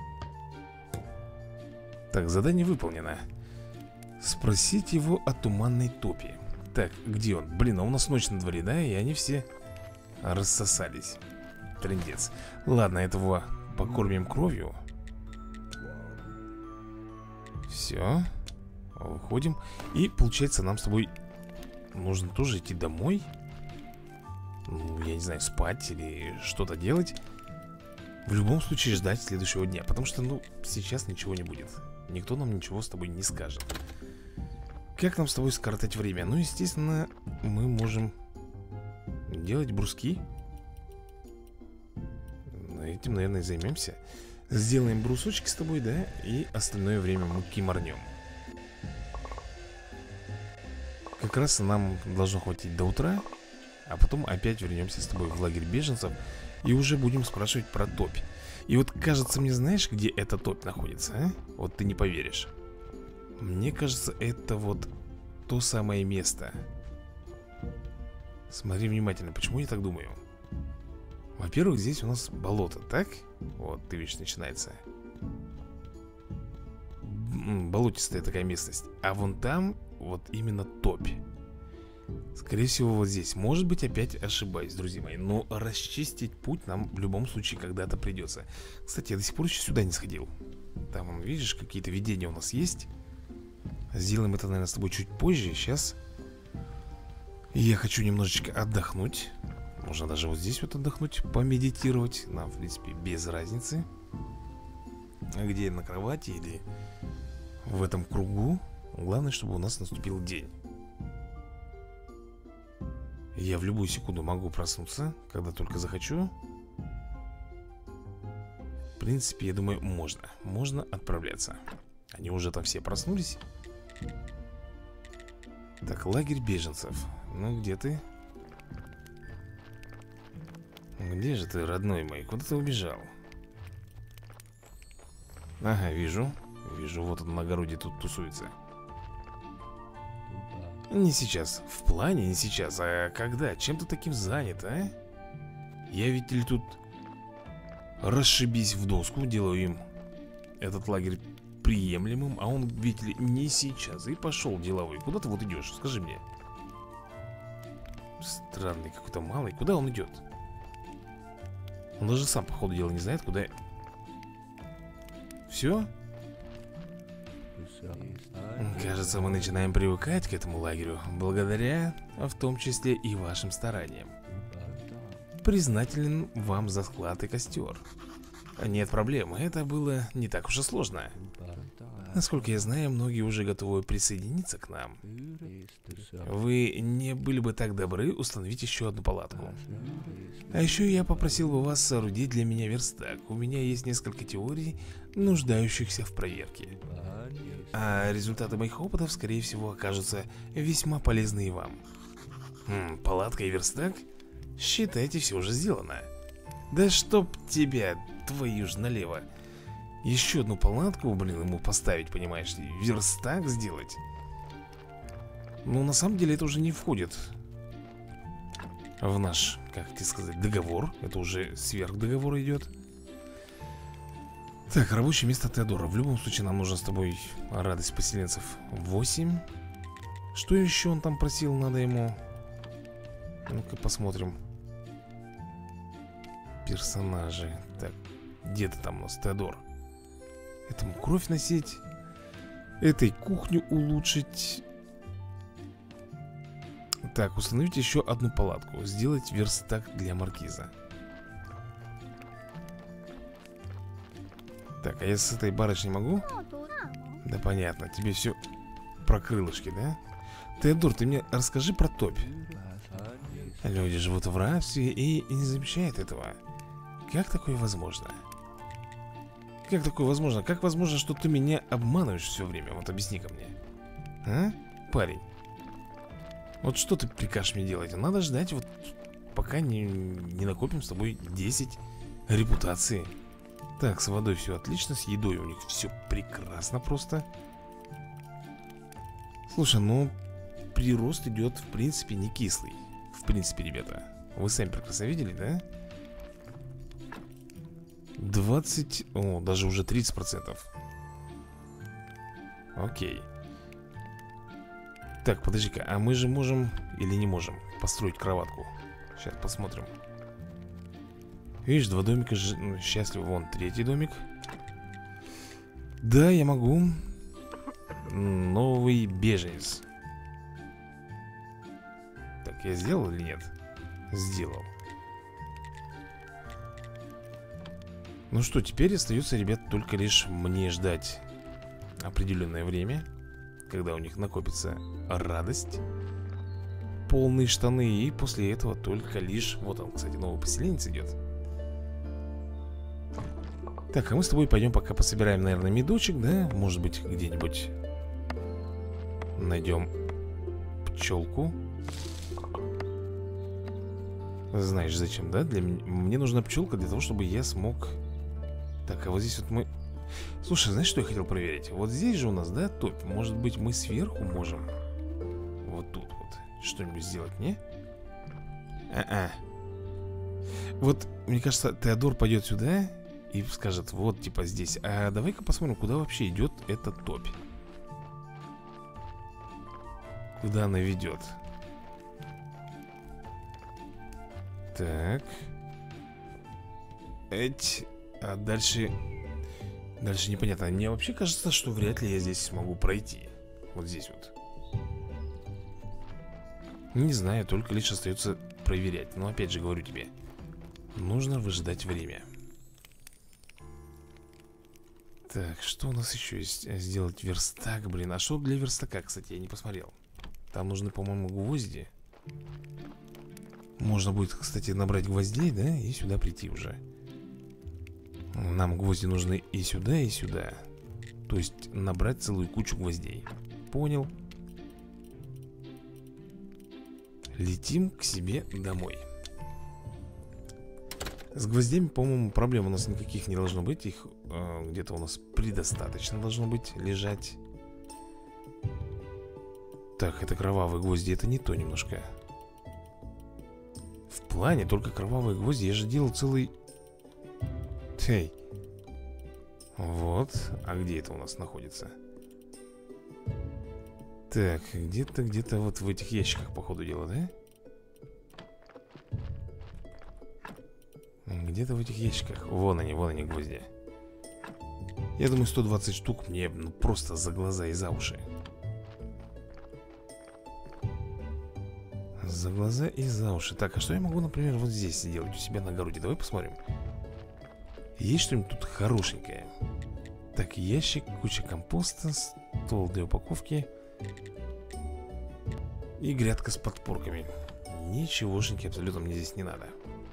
Так, задание выполнено. Спросить его о туманной топи. Так, где он? Блин, а у нас ночь на дворе, да? И они все рассосались. Трындец. Ладно, этого покормим кровью. Все. Выходим. И получается, нам с тобой нужно тоже идти домой. Ну, я не знаю, спать или что-то делать. В любом случае ждать следующего дня. Потому что, ну, сейчас ничего не будет. никто нам ничего с тобой не скажет. Как нам с тобой скоротать время? Ну, естественно, мы можем делать бруски. Этим, наверное, и займемся. Сделаем брусочки с тобой, да? И остальное время мы киморнем. Как раз нам должно хватить до утра. А потом опять вернемся с тобой в лагерь беженцев. И уже будем спрашивать про топь. И вот кажется мне, знаешь, где эта топь находится, а? Вот ты не поверишь. Мне кажется, это вот то самое место. Смотри внимательно, почему я так думаю? Во-первых, здесь у нас болото, так? Вот, ты видишь, начинается болотистая такая местность. А вон там вот именно топь. Скорее всего, вот здесь. Может быть, опять ошибаюсь, друзья мои. Но расчистить путь нам в любом случае когда-то придется. Кстати, я до сих пор еще сюда не сходил. Там, видишь, какие-то видения у нас есть. Сделаем это, наверное, с тобой чуть позже. Сейчас я хочу немножечко отдохнуть. Можно даже вот здесь вот отдохнуть, помедитировать. Нам, в принципе, без разницы, где, на кровати или в этом кругу. Главное, чтобы у нас наступил день. Я в любую секунду могу проснуться, когда только захочу. В принципе, я думаю, можно отправляться. Они уже там все проснулись. Так, лагерь беженцев. Ну, где ты? Где же ты, родной мой? Куда ты убежал? Ага, вижу. Вижу, вот он на огороде тут тусуется. Не сейчас. В плане не сейчас. А когда? Чем ты таким занят, а? Я ведь ли тут расшибись в доску, делаю им этот лагерь приемлемым, а он, видите ли, не сейчас. И пошел деловой. Куда ты вот идешь? Скажи мне. Странный какой-то малый. Куда он идет? Он даже сам, по ходу дела, не знает, куда. Все? Кажется, мы начинаем привыкать к этому лагерю, благодаря, в том числе, и вашим стараниям. Признателен вам за склад и костер. Нет проблем, это было не так уж и сложно. Насколько я знаю, многие уже готовы присоединиться к нам. Вы не были бы так добры установить еще одну палатку. А еще я попросил бы вас соорудить для меня верстак. У меня есть несколько теорий, нуждающихся в проверке. А результаты моих опытов, скорее всего, окажутся весьма полезны и вам. Палатка и верстак? Считайте, все уже сделано. Да чтоб тебя, твою ж налево. Еще одну палатку, блин, ему поставить, понимаешь ли, верстак сделать. Ну, на самом деле, это уже не входит в наш, как тебе сказать, договор. Это уже сверх договора идет. Так, рабочее место Теодора. В любом случае, нам нужно с тобой радость поселенцев 8. Что еще он там просил, надо ему? Ну-ка, посмотрим. Персонажи. Так, где ты там у нас, Теодор? Этому кровь носить, этой кухню улучшить. Так, установить еще одну палатку. Сделать верстак для маркиза. Так, а я с этой барышней могу? Да понятно, тебе все про крылышки, да? Теодор, ты мне расскажи про топь. Люди живут в рабстве и не замечают этого. Как такое возможно? Как такое возможно? Как возможно, что ты меня обманываешь все время? Вот объясни-ка мне. А? Парень. Вот что ты прикажешь мне делать? Надо ждать, вот пока не накопим с тобой 10 репутации. Так, с водой все отлично, с едой у них все прекрасно просто. Слушай, ну прирост идет, в принципе, не кислый. В принципе, ребята, вы сами прекрасно видели, да? 20, о, даже уже 30%. Окей. Так, подожди-ка, а мы же можем или не можем построить кроватку? Сейчас посмотрим. Видишь, 2 домика счастливы. Вон, 3-й домик. Да, я могу. Новый беженец. Так, я сделал или нет? Сделал. Ну что, теперь остается, ребят, только лишь мне ждать определенное время, когда у них накопится радость, полные штаны. И после этого только лишь... Вот он, кстати, новый поселенец идет. Так, а мы с тобой пойдем пока пособираем, наверное, медочек, да? Может быть, где-нибудь найдем пчелку. Знаешь, зачем, да? Мне нужна пчелка для того, чтобы я смог... Так, а вот здесь вот мы... Слушай, знаешь, что я хотел проверить? Вот здесь же у нас, да, топь. Может быть, мы сверху можем вот тут вот что-нибудь сделать, не? Вот, мне кажется, Теодор пойдет сюда и скажет, вот, типа, здесь. А давай-ка посмотрим, куда вообще идет эта топь. Куда она ведет? Так. А дальше... Дальше непонятно. Мне вообще кажется, что вряд ли я здесь смогу пройти. Вот здесь вот. Не знаю, только лишь остается проверять. Но опять же говорю тебе, нужно выждать время. Так, что у нас еще есть? Сделать верстак, блин. А что для верстака, кстати, я не посмотрел. Там нужны, по-моему, гвозди. Можно будет, кстати, набрать гвоздей, да, и сюда прийти уже. Нам гвозди нужны и сюда, и сюда. То есть набрать целую кучу гвоздей. Понял. Летим к себе домой. С гвоздями, по-моему, проблем у нас никаких не должно быть. Их где-то у нас предостаточно должно быть лежать. Так, это кровавые гвозди. Это не то немножко. В плане только кровавые гвозди. Я же делал целый... Эй. Вот. А где это у нас находится? Так, где-то вот в этих ящиках, по ходу дела, да? Где-то в этих ящиках. Вон они гвозди. Я думаю, 120 штук мне просто за глаза и за уши. За глаза и за уши. Так, а что я могу, например, вот здесь сделать у себя на огороде? Давай посмотрим. Есть что-нибудь тут хорошенькое? Так, ящик, куча компоста, стол для упаковки и грядка с подпорками. Ничегошеньки абсолютно мне здесь не надо.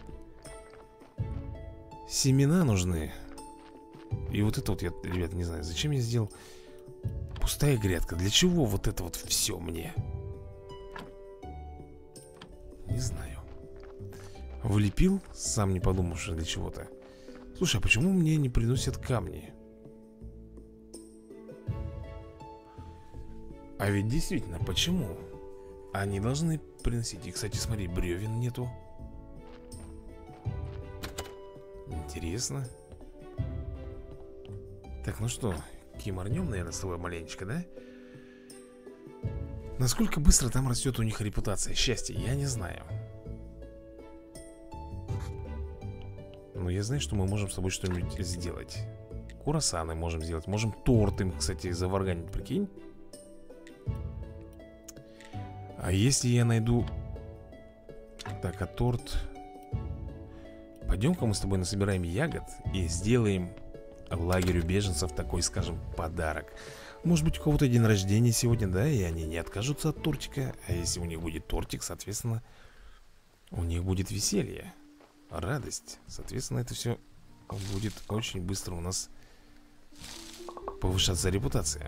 Семена нужны. И вот это вот я, ребят, не знаю, зачем я сделал. Пустая грядка. Для чего вот это вот все мне? Не знаю. Влепил, сам не подумавши для чего-то. Слушай, а почему мне не приносят камни? А ведь действительно, почему? Они должны приносить. И, кстати, смотри, бревен нету. Интересно. Так, ну что, киморнем, наверное, с тобой маленечко, да? Насколько быстро там растет у них репутация, счастье, я не знаю. Но я знаю, что мы можем с тобой что-нибудь сделать. Круассаны можем сделать. Можем торт им, кстати, заварганить, прикинь. А если я найду... Так, а торт... Пойдем-ка мы с тобой насобираем ягод и сделаем лагерю беженцев такой, скажем, подарок. Может быть, у кого-то день рождения сегодня, да, и они не откажутся от тортика. А если у них будет тортик, соответственно, у них будет веселье, радость. Соответственно, это все будет очень быстро у нас повышаться репутация.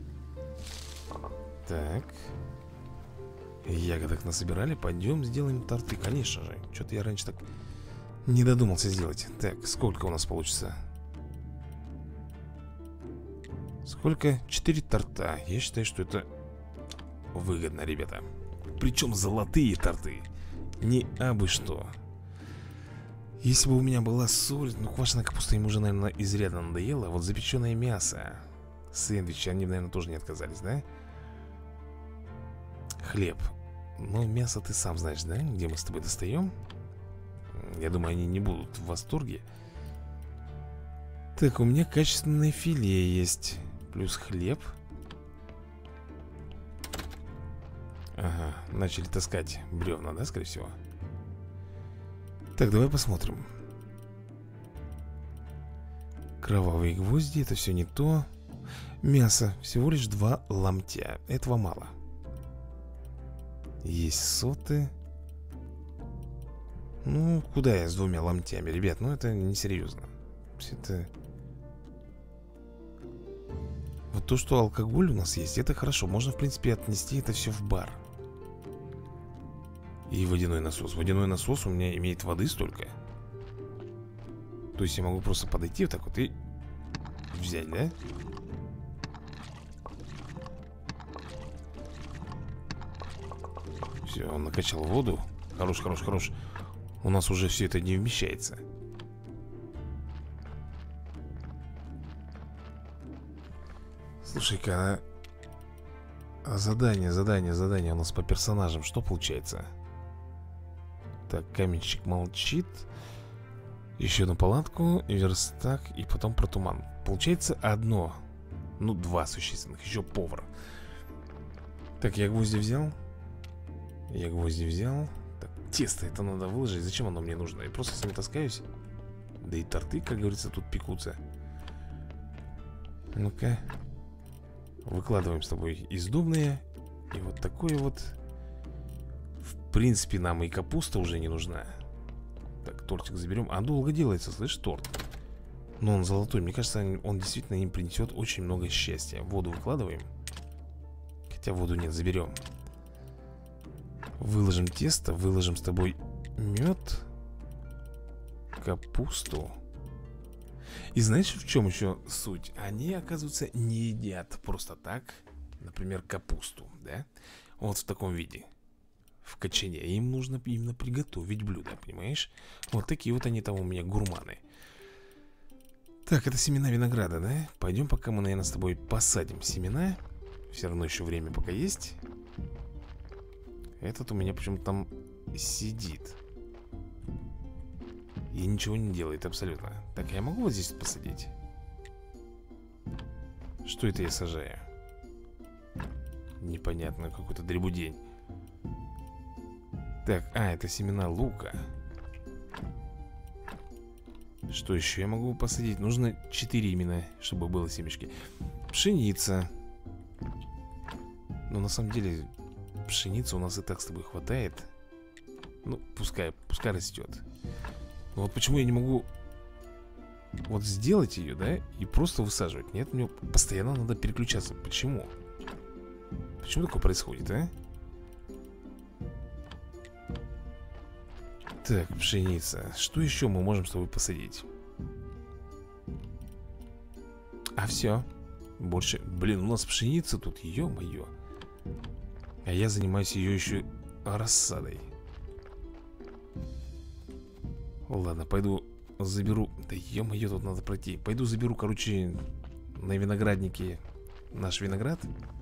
Так. Ягодок насобирали, пойдем сделаем торты, конечно же. Что-то я раньше так не додумался сделать. Так, сколько у нас получится? Сколько? 4 торта. Я считаю, что это выгодно, ребята. Причем золотые торты. Не абы что. Если бы у меня была соль, ну, квашеная капуста им уже, наверное, изрядно надоела. Вот запеченное мясо, сэндвичи, они, наверное, тоже не отказались, да? Хлеб. Но мясо ты сам знаешь, да? Где мы с тобой достаем? Я думаю, они не будут в восторге. Так, у меня качественное филе есть. Плюс хлеб. Ага, начали таскать бревна, да, скорее всего. Так, давай посмотрим. Кровавые гвозди, это все не то. Мясо. Всего лишь 2 ломтя. Этого мало. Есть соты. Ну, куда я с 2 ломтями, ребят? Ну, это несерьезно. Это... Вот то, что алкоголь у нас есть, это хорошо. Можно, в принципе, отнести это все в бар. И водяной насос. Водяной насос у меня имеет воды столько. То есть я могу просто подойти вот так вот и взять, да? Все, он накачал воду. Хорош, хорош, хорош. У нас уже все это не вмещается. Слушай-ка, задание у нас по персонажам. Что получается? Так, каменщик молчит. Еще одну палатку, верстак и потом про туман. Получается одно. Ну, 2 существенных. Еще повар. Так, я гвозди взял. Я гвозди взял. Так, тесто это надо выложить. Зачем оно мне нужно? Я просто с ним таскаюсь. Да и торты, как говорится, тут пекутся. Ну-ка. Выкладываем с тобой издобные. И вот такое вот. В принципе, нам и капуста уже не нужна. Так, тортик заберем. А долго делается, слышь, торт. Но он золотой. Мне кажется, он действительно им принесет очень много счастья. Воду выкладываем. Хотя воду нет, заберем. Выложим тесто. Выложим с тобой мед. Капусту. И знаешь, в чем еще суть? Они, оказывается, не едят просто так, например, капусту, да? Вот в таком виде. В кочане. Им нужно именно приготовить блюдо, понимаешь? Вот такие вот они там у меня гурманы. Так, это семена винограда, да? Пойдем, пока мы, наверное, с тобой посадим семена. Все равно еще время пока есть. Этот у меня почему-то там сидит. И ничего не делает абсолютно. Так, я могу вот здесь посадить? Что это я сажаю? Непонятно, какой-то дребудень. Так, это семена лука. Что еще я могу посадить? Нужно 4 именно, чтобы было семечки. Пшеница. Но на самом деле пшеницы у нас и так с тобой хватает. Ну, пускай растет. Но вот почему я не могу вот сделать ее, да, и просто высаживать? Нет, мне постоянно надо переключаться. Почему? Почему такое происходит, а? Так, пшеница. Что еще мы можем с тобой посадить? А все. Больше... Блин, у нас пшеница тут, ё-моё. А я занимаюсь ее еще рассадой. Ладно, пойду заберу. Да ё-моё, тут надо пройти. Пойду заберу, короче, на винограднике наш виноград.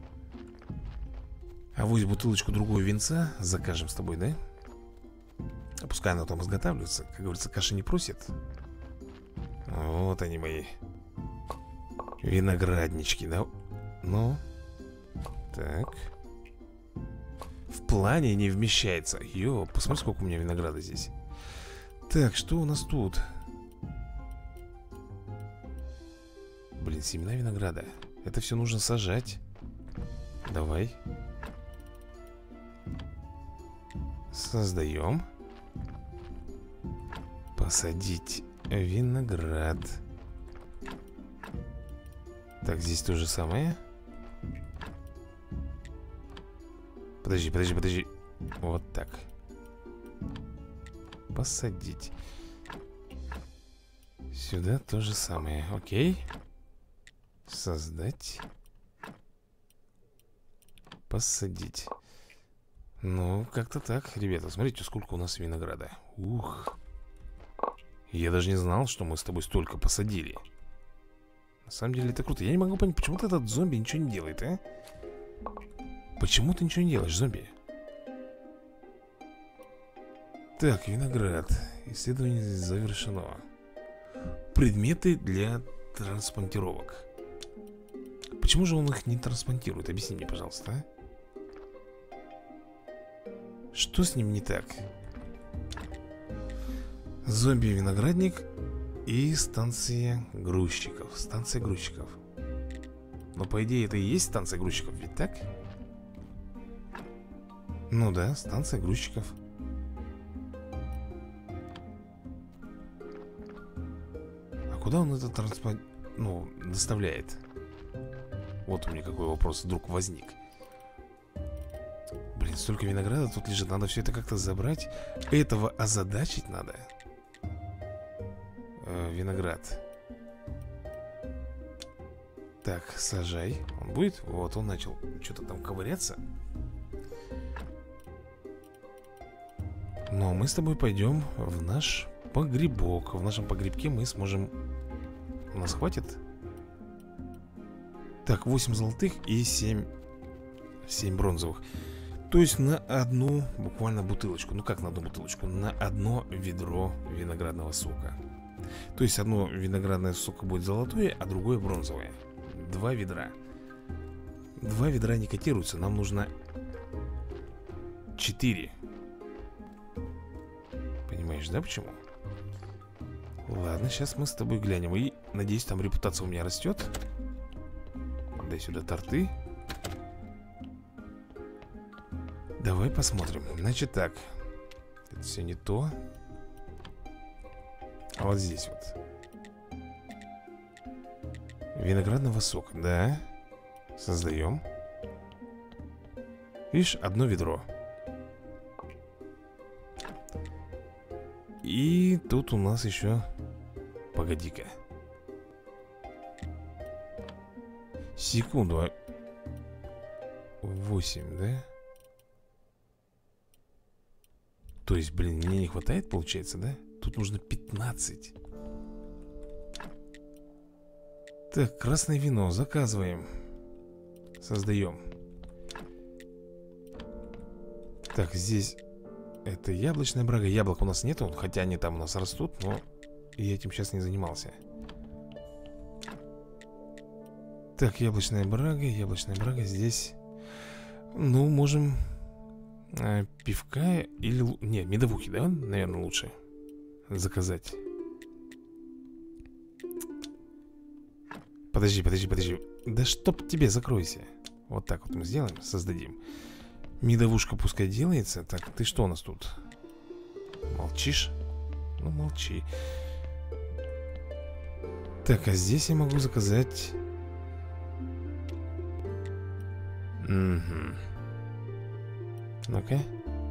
А вот бутылочку другого винца закажем с тобой, да? А пускай она там изготавливается. Как говорится, каши не просит. Вот они мои винограднички, да? Ну. Так. В плане не вмещается. Ё, посмотри, сколько у меня винограда здесь. Так, что у нас тут? Блин, семена винограда. Это все нужно сажать. Давай. Создаем. Посадить виноград. Так, здесь то же самое. Подожди. Вот так. Посадить. Сюда то же самое. Окей. Создать. Посадить. Ну, как-то так, ребята. Смотрите, сколько у нас винограда. Ух. Я даже не знал, что мы с тобой столько посадили. На самом деле это круто. Я не могу понять, почему этот зомби ничего не делает, а? Почему ты ничего не делаешь, зомби? Так, виноград. Исследование завершено. Предметы для трансплантировок. Почему же он их не трансплантирует? Объясни мне, пожалуйста, а? Что с ним не так? Зомби-виноградник и станция грузчиков. Станция грузчиков. Но по идее это и есть станция грузчиков, ведь так? Ну да, станция грузчиков. А куда он это доставляет? Вот у меня какой вопрос вдруг возник. Блин, столько винограда тут лежит. Надо все это как-то забрать. Этого озадачить надо. Виноград. Так, сажай. Он будет? Вот, он начал что-то там ковыряться. Но мы с тобой пойдем в наш погребок. В нашем погребке мы сможем... У нас хватит? Так, 8 золотых и 7 бронзовых. То есть на одну буквально бутылочку. Ну как на одну бутылочку? На одно ведро виноградного сока. То есть одно виноградное сока будет золотое, а другое бронзовое. 2 ведра. 2 ведра не котируются. Нам нужно 4. Понимаешь, да, почему? Ладно, сейчас мы с тобой глянем. И, надеюсь, там репутация у меня растет. Дай сюда торты. Давай посмотрим. Значит так. Это все не то. А вот здесь вот. Виноградного сока, да. Создаем. Видишь, одно ведро. И тут у нас еще... Погоди-ка. Секунду. 8, да? То есть, блин, мне не хватает, получается, да? Тут нужно 15. Так, красное вино заказываем. Создаем. Так, здесь... Это яблочная брага. Яблок у нас нету, хотя они там у нас растут, но я этим сейчас не занимался. Так, яблочная брага здесь. Ну, можем пивка или... Не, медовухи, да, наверное, лучше заказать. Подожди. Да чтоб тебе, закройся. Вот так вот мы сделаем, создадим. Медовушка пускай делается. Так, ты что у нас тут? Молчишь? Ну, молчи. Так, а здесь я могу заказать... Угу. Ну-ка.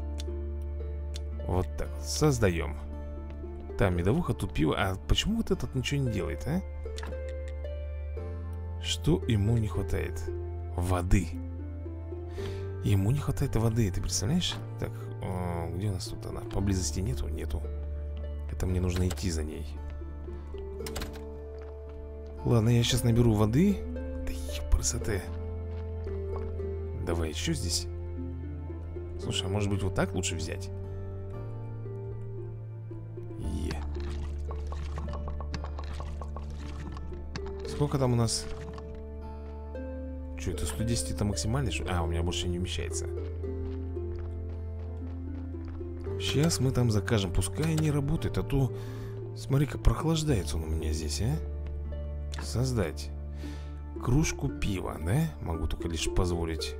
Вот так, создаем. Там медовуха, тут пиво. А почему вот этот ничего не делает, а? Что ему не хватает? Воды. Ему не хватает воды, ты представляешь? Так, где у нас тут она? Поблизости нету? Нету. Это мне нужно идти за ней. Ладно, я сейчас наберу воды. Да ёпрсоте. Давай еще здесь. Слушай, а может быть вот так лучше взять? Сколько там у нас? Что, это 110 это максимальный? А, у меня больше не вмещается. Сейчас мы там закажем. Пускай не работает, а то... Смотри-ка, прохлаждается он у меня здесь, а? Создать кружку пива, да? Могу только лишь позволить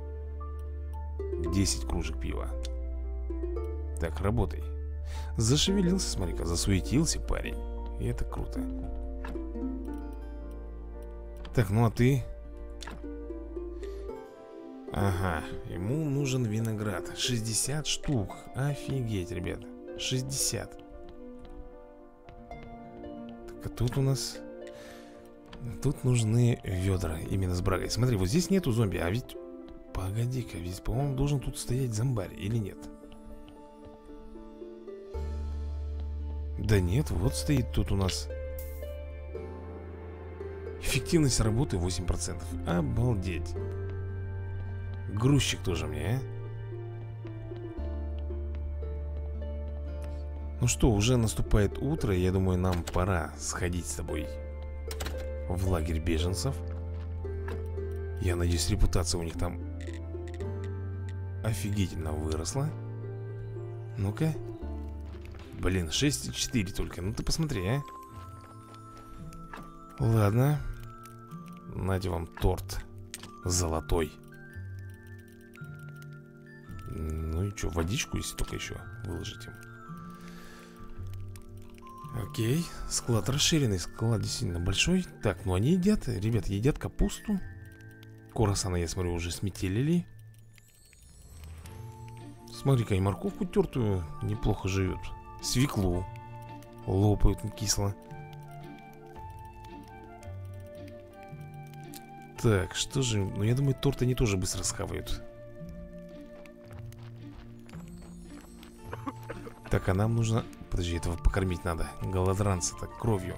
10 кружек пива. Так, работай. Зашевелился, смотри-ка, засуетился парень. И это круто. Так, ну а ты... Ага, ему нужен виноград. 60 штук. Офигеть, ребят. 60. Так, а тут у нас... Тут нужны ведра именно с брагой. Смотри, вот здесь нету зомби, а ведь... Погоди-ка, ведь, по-моему, должен тут стоять зомбарь, или нет? Да нет, вот стоит тут у нас. Эффективность работы 8%. Обалдеть. Грузчик тоже мне, а? Ну что, уже наступает утро. Я думаю, нам пора сходить с тобой в лагерь беженцев. Я надеюсь, репутация у них там офигительно выросла. Ну-ка. Блин, 6,4 только. Ну ты посмотри, а. Ладно. Нате вам торт золотой. Ну и что, водичку, если только еще выложить им. Окей, склад расширенный, склад действительно большой. Так, ну они едят, ребят, едят капусту. Коросана, я смотрю, уже сметелили. Смотри-ка, и морковку тертую неплохо живет. Свеклу лопают кисло. Так, что же, ну я думаю, торт они тоже быстро схавают. Так, а нам нужно... Подожди, этого покормить надо. Голодранца-то кровью.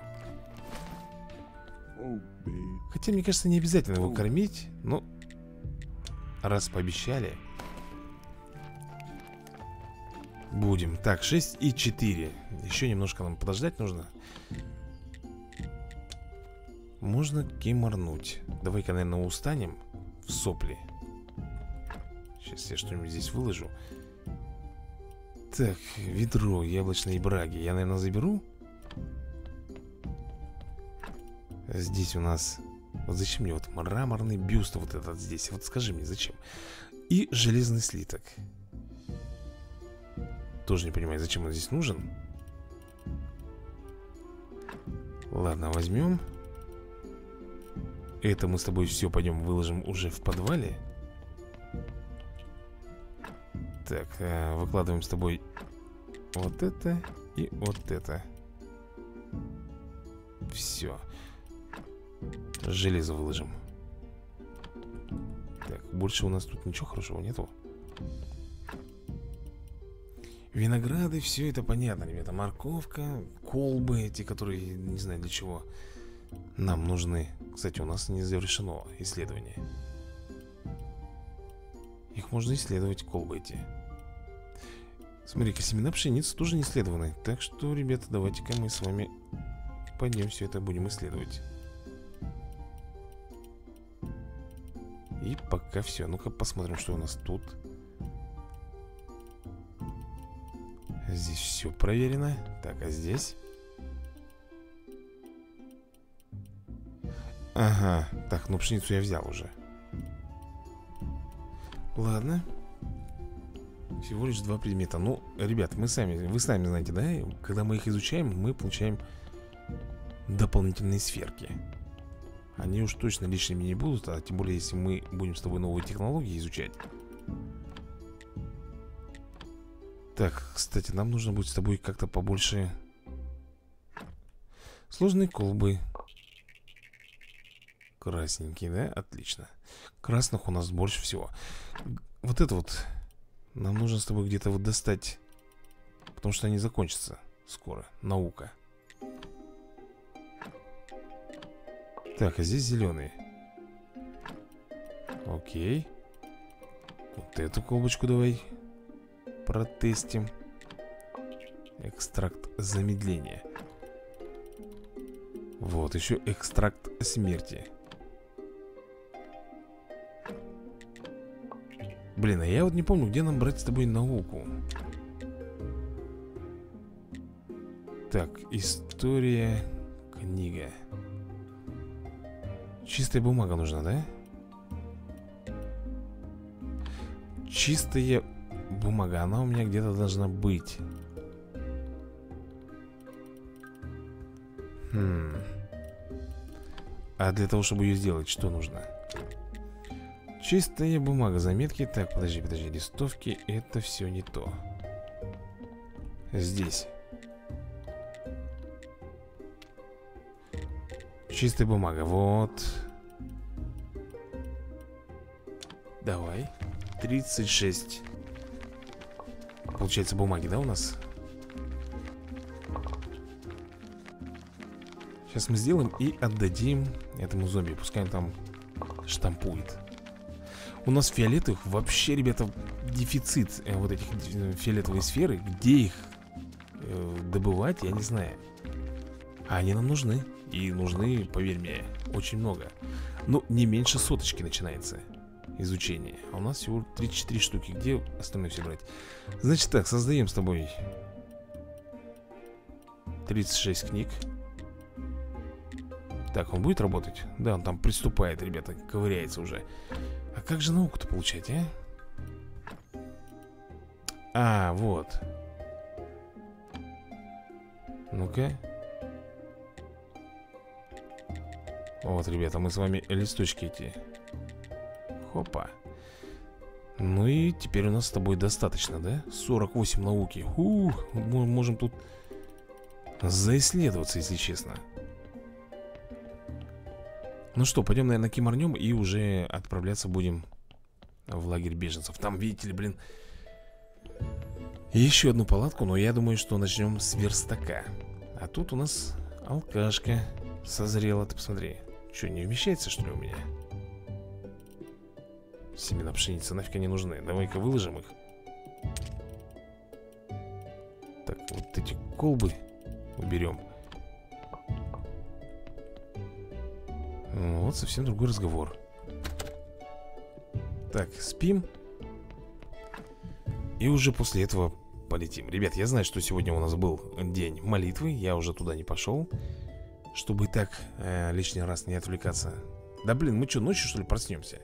Хотя, мне кажется, не обязательно его кормить. Но раз пообещали, будем. Так, 6 и 4. Еще немножко нам подождать нужно. Можно киморнуть. Давай-ка, наверное, устанем в сопли. Сейчас я что-нибудь здесь выложу. Так, ведро яблочной браги я, наверное, заберу. Здесь у нас... Вот зачем мне вот мраморный бюст вот этот здесь? Вот скажи мне, зачем? И железный слиток. Тоже не понимаю, зачем он здесь нужен. Ладно, возьмем. Это мы с тобой все пойдем выложим уже в подвале. Так, выкладываем с тобой вот это и вот это. Все. Железо выложим. Так, больше у нас тут ничего хорошего нету. Винограды, все это понятно, ребята. Морковка, колбы эти, которые, не знаю для чего нам нужны. Кстати, у нас не завершено исследование. Их можно исследовать, колбы эти. Смотри-ка, семена пшеницы тоже не исследованы. Так что, ребята, давайте-ка мы с вами пойдем все это будем исследовать. И пока все. Ну-ка посмотрим, что у нас тут. Здесь все проверено. Так, а здесь? Ага, так, ну пшеницу я взял уже. Ладно. Всего лишь 2 предмета. Ну, ребят, вы сами знаете, да? Когда мы их изучаем, мы получаем дополнительные сферки. Они уж точно лишними не будут. А тем более, если мы будем с тобой новые технологии изучать. Так, кстати, нам нужно будет с тобой как-то побольше. Сложные колбы. Красненькие, да? Отлично. Красных у нас больше всего. Вот это вот нам нужно с тобой где-то вот достать. Потому что они закончатся скоро. Наука. Так, а здесь зеленые. Окей. Вот эту колбочку давай протестим. Экстракт замедления. Вот, еще экстракт смерти. Блин, а я вот не помню, где нам брать с тобой науку. Так, история, книга. Чистая бумага нужна, да? Чистая бумага, она у меня где-то должна быть. А для того, чтобы ее сделать, что нужно? Чистая бумага, заметки. Так, подожди, листовки. Это все не то. Здесь чистая бумага, вот. Давай. 36. Получается бумаги, да, у нас? Сейчас мы сделаем и отдадим этому зомби. Пускай он там штампует. У нас фиолетовых вообще, ребята, дефицит вот этих фиолетовой сферы. Где их добывать, я не знаю. А они нам нужны. И нужны, поверь мне, очень много. Ну, не меньше соточки начинается изучение. А у нас всего 34 штуки. Где остальное все брать? Значит так, создаем с тобой 36 книг. Так, он будет работать? Да, он там приступает, ребята, ковыряется уже. А как же науку-то получать, а? А, вот. Ну-ка. Вот, ребята, мы с вами листочки эти. Хопа. Ну и теперь у нас с тобой достаточно, да? 48 науки. Ух, мы можем тут заисследоваться, если честно. Ну что, пойдем, наверное, киморнем и уже отправляться будем в лагерь беженцев. Там, видите ли, блин, еще одну палатку, но я думаю, что начнем с верстака. А тут у нас алкашка созрела, ты посмотри. Что, не вмещается, что ли, у меня? Семена пшеницы нафиг они нужны. Давай-ка выложим их. Так, вот эти колбы уберем. Вот совсем другой разговор. Так, спим. И уже после этого полетим. Ребят, я знаю, что сегодня у нас был день молитвы. Я уже туда не пошел, чтобы и так лишний раз не отвлекаться. Да блин, мы что, ночью что ли проснемся?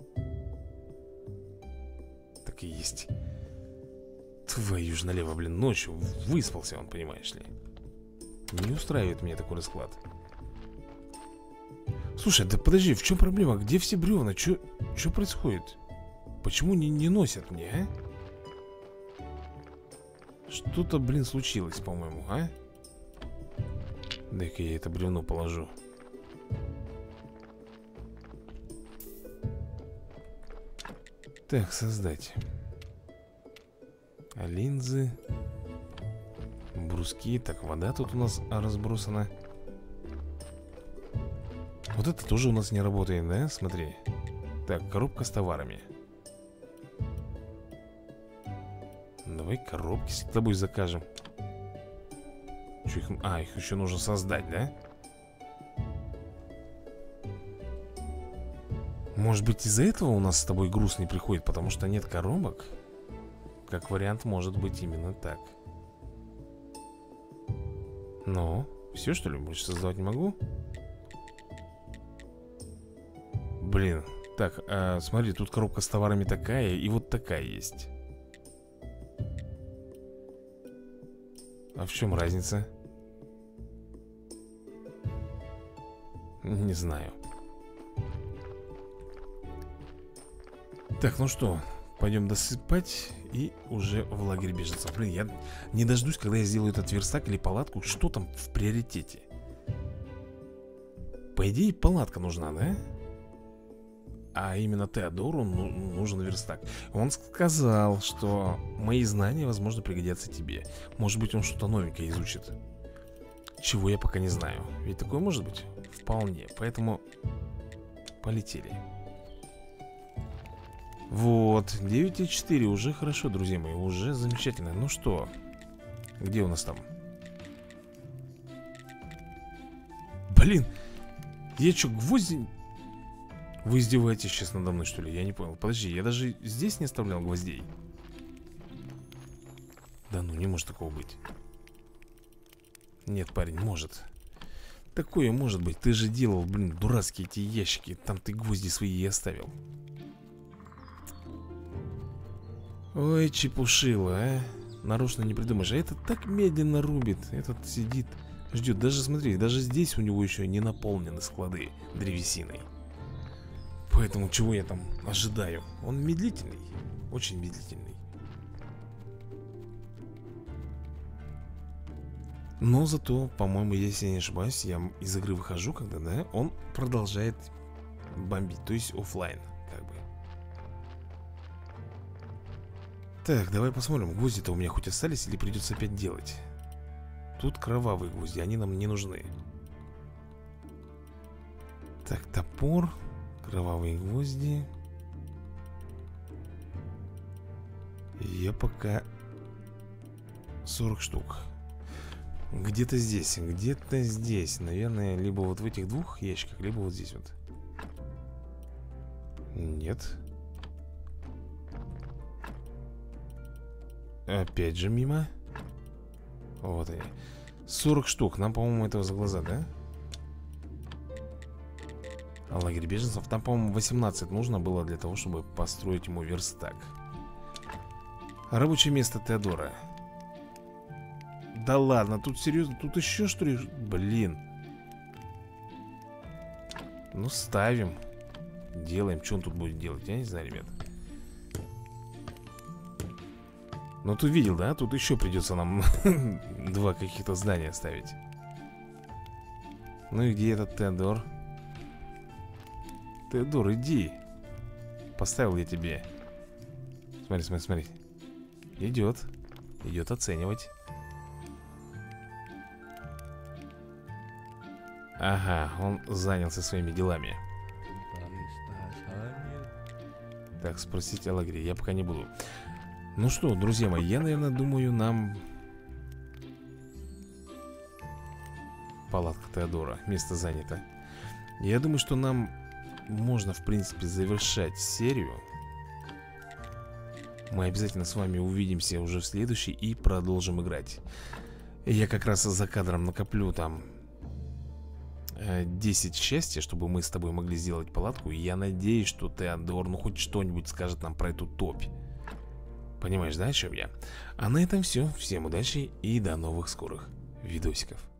Так и есть. Твою ж налево, блин, ночью выспался он, понимаешь ли. Не устраивает меня такой расклад. Слушай, да подожди, в чем проблема? Где все бревна? Что происходит? Почему не носят мне, а? Что-то, блин, случилось, по-моему, а? Дай-ка я это бревно положу. Так, создать. Линзы. Бруски. Так, вода тут у нас разбросана. Вот это тоже у нас не работает, да? Смотри. Так, коробка с товарами. Давай коробки с тобой закажем. Что их... А, их еще нужно создать, да? Может быть, из-за этого у нас с тобой груз не приходит, потому что нет коробок? Как вариант, может быть именно так. Ну, все, что ли? Больше создавать не могу? Блин. Так, смотри, тут коробка с товарами такая и вот такая есть. А в чем разница? Не знаю. Так, ну что, пойдем досыпать и уже в лагерь беженцев. Блин, я не дождусь, когда я сделаю этот верстак или палатку. Что там в приоритете? По идее, палатка нужна, да? А именно Теодору нужен верстак. Он сказал, что мои знания, возможно, пригодятся тебе. Может быть, он что-то новенькое изучит. Чего я пока не знаю. Ведь такое может быть? Вполне. Поэтому полетели. Вот, 9,4 уже хорошо, друзья мои. Уже замечательно. Ну что, где у нас там? Блин, я что, гвозди... Вы издеваетесь сейчас надо мной, что ли? Я не понял. Подожди, я даже здесь не оставлял гвоздей. Да ну, не может такого быть. Нет, парень, может. Такое может быть. Ты же делал, блин, дурацкие эти ящики. Там ты гвозди свои и оставил. Ой, чепушила, а. Нарочно не придумаешь. А этот так медленно рубит. Этот сидит, ждет. Даже смотри, даже здесь у него еще не наполнены склады древесиной. Поэтому чего я там ожидаю? Он медлительный, очень медлительный. Но зато, по-моему, если я не ошибаюсь, я из игры выхожу, когда, да, он продолжает бомбить, то есть оффлайн, как бы. Так, давай посмотрим, гвозди-то у меня хоть остались или придется опять делать. Тут кровавые гвозди, они нам не нужны. Так, топор. Кровавые гвозди. Я пока 40 штук. Где-то здесь, где-то здесь. Наверное, либо вот в этих двух ящиках, либо вот здесь вот. Нет. Опять же мимо. Вот они. 40 штук, нам, по-моему, этого за глаза, да? Лагерь беженцев. Там, по-моему, 18 нужно было для того, чтобы построить ему верстак. Рабочее место Теодора. Да ладно, тут серьезно, тут еще что ли? Блин. Ну, ставим. Делаем, что он тут будет делать, я не знаю, ребят. Ну, ты видел, да? Тут еще придется нам два каких-то здания ставить. Ну и где этот Теодор? Теодор, иди. Поставил я тебе. Смотри, смотри, смотри. Идет. Идет оценивать. Ага, он занялся своими делами. Так, спросить о лагере я пока не буду. Ну что, друзья мои, я, наверное, думаю, нам... Палатка Теодора, место занято. Я думаю, что нам можно, в принципе, завершать серию. Мы обязательно с вами увидимся уже в следующей и продолжим играть. Я как раз за кадром накоплю там 10 счастья, чтобы мы с тобой могли сделать палатку. И я надеюсь, что Теодор, ну, хоть что-нибудь скажет нам про эту топь. Понимаешь, да, о чем я? А на этом все. Всем удачи и до новых скорых видосиков.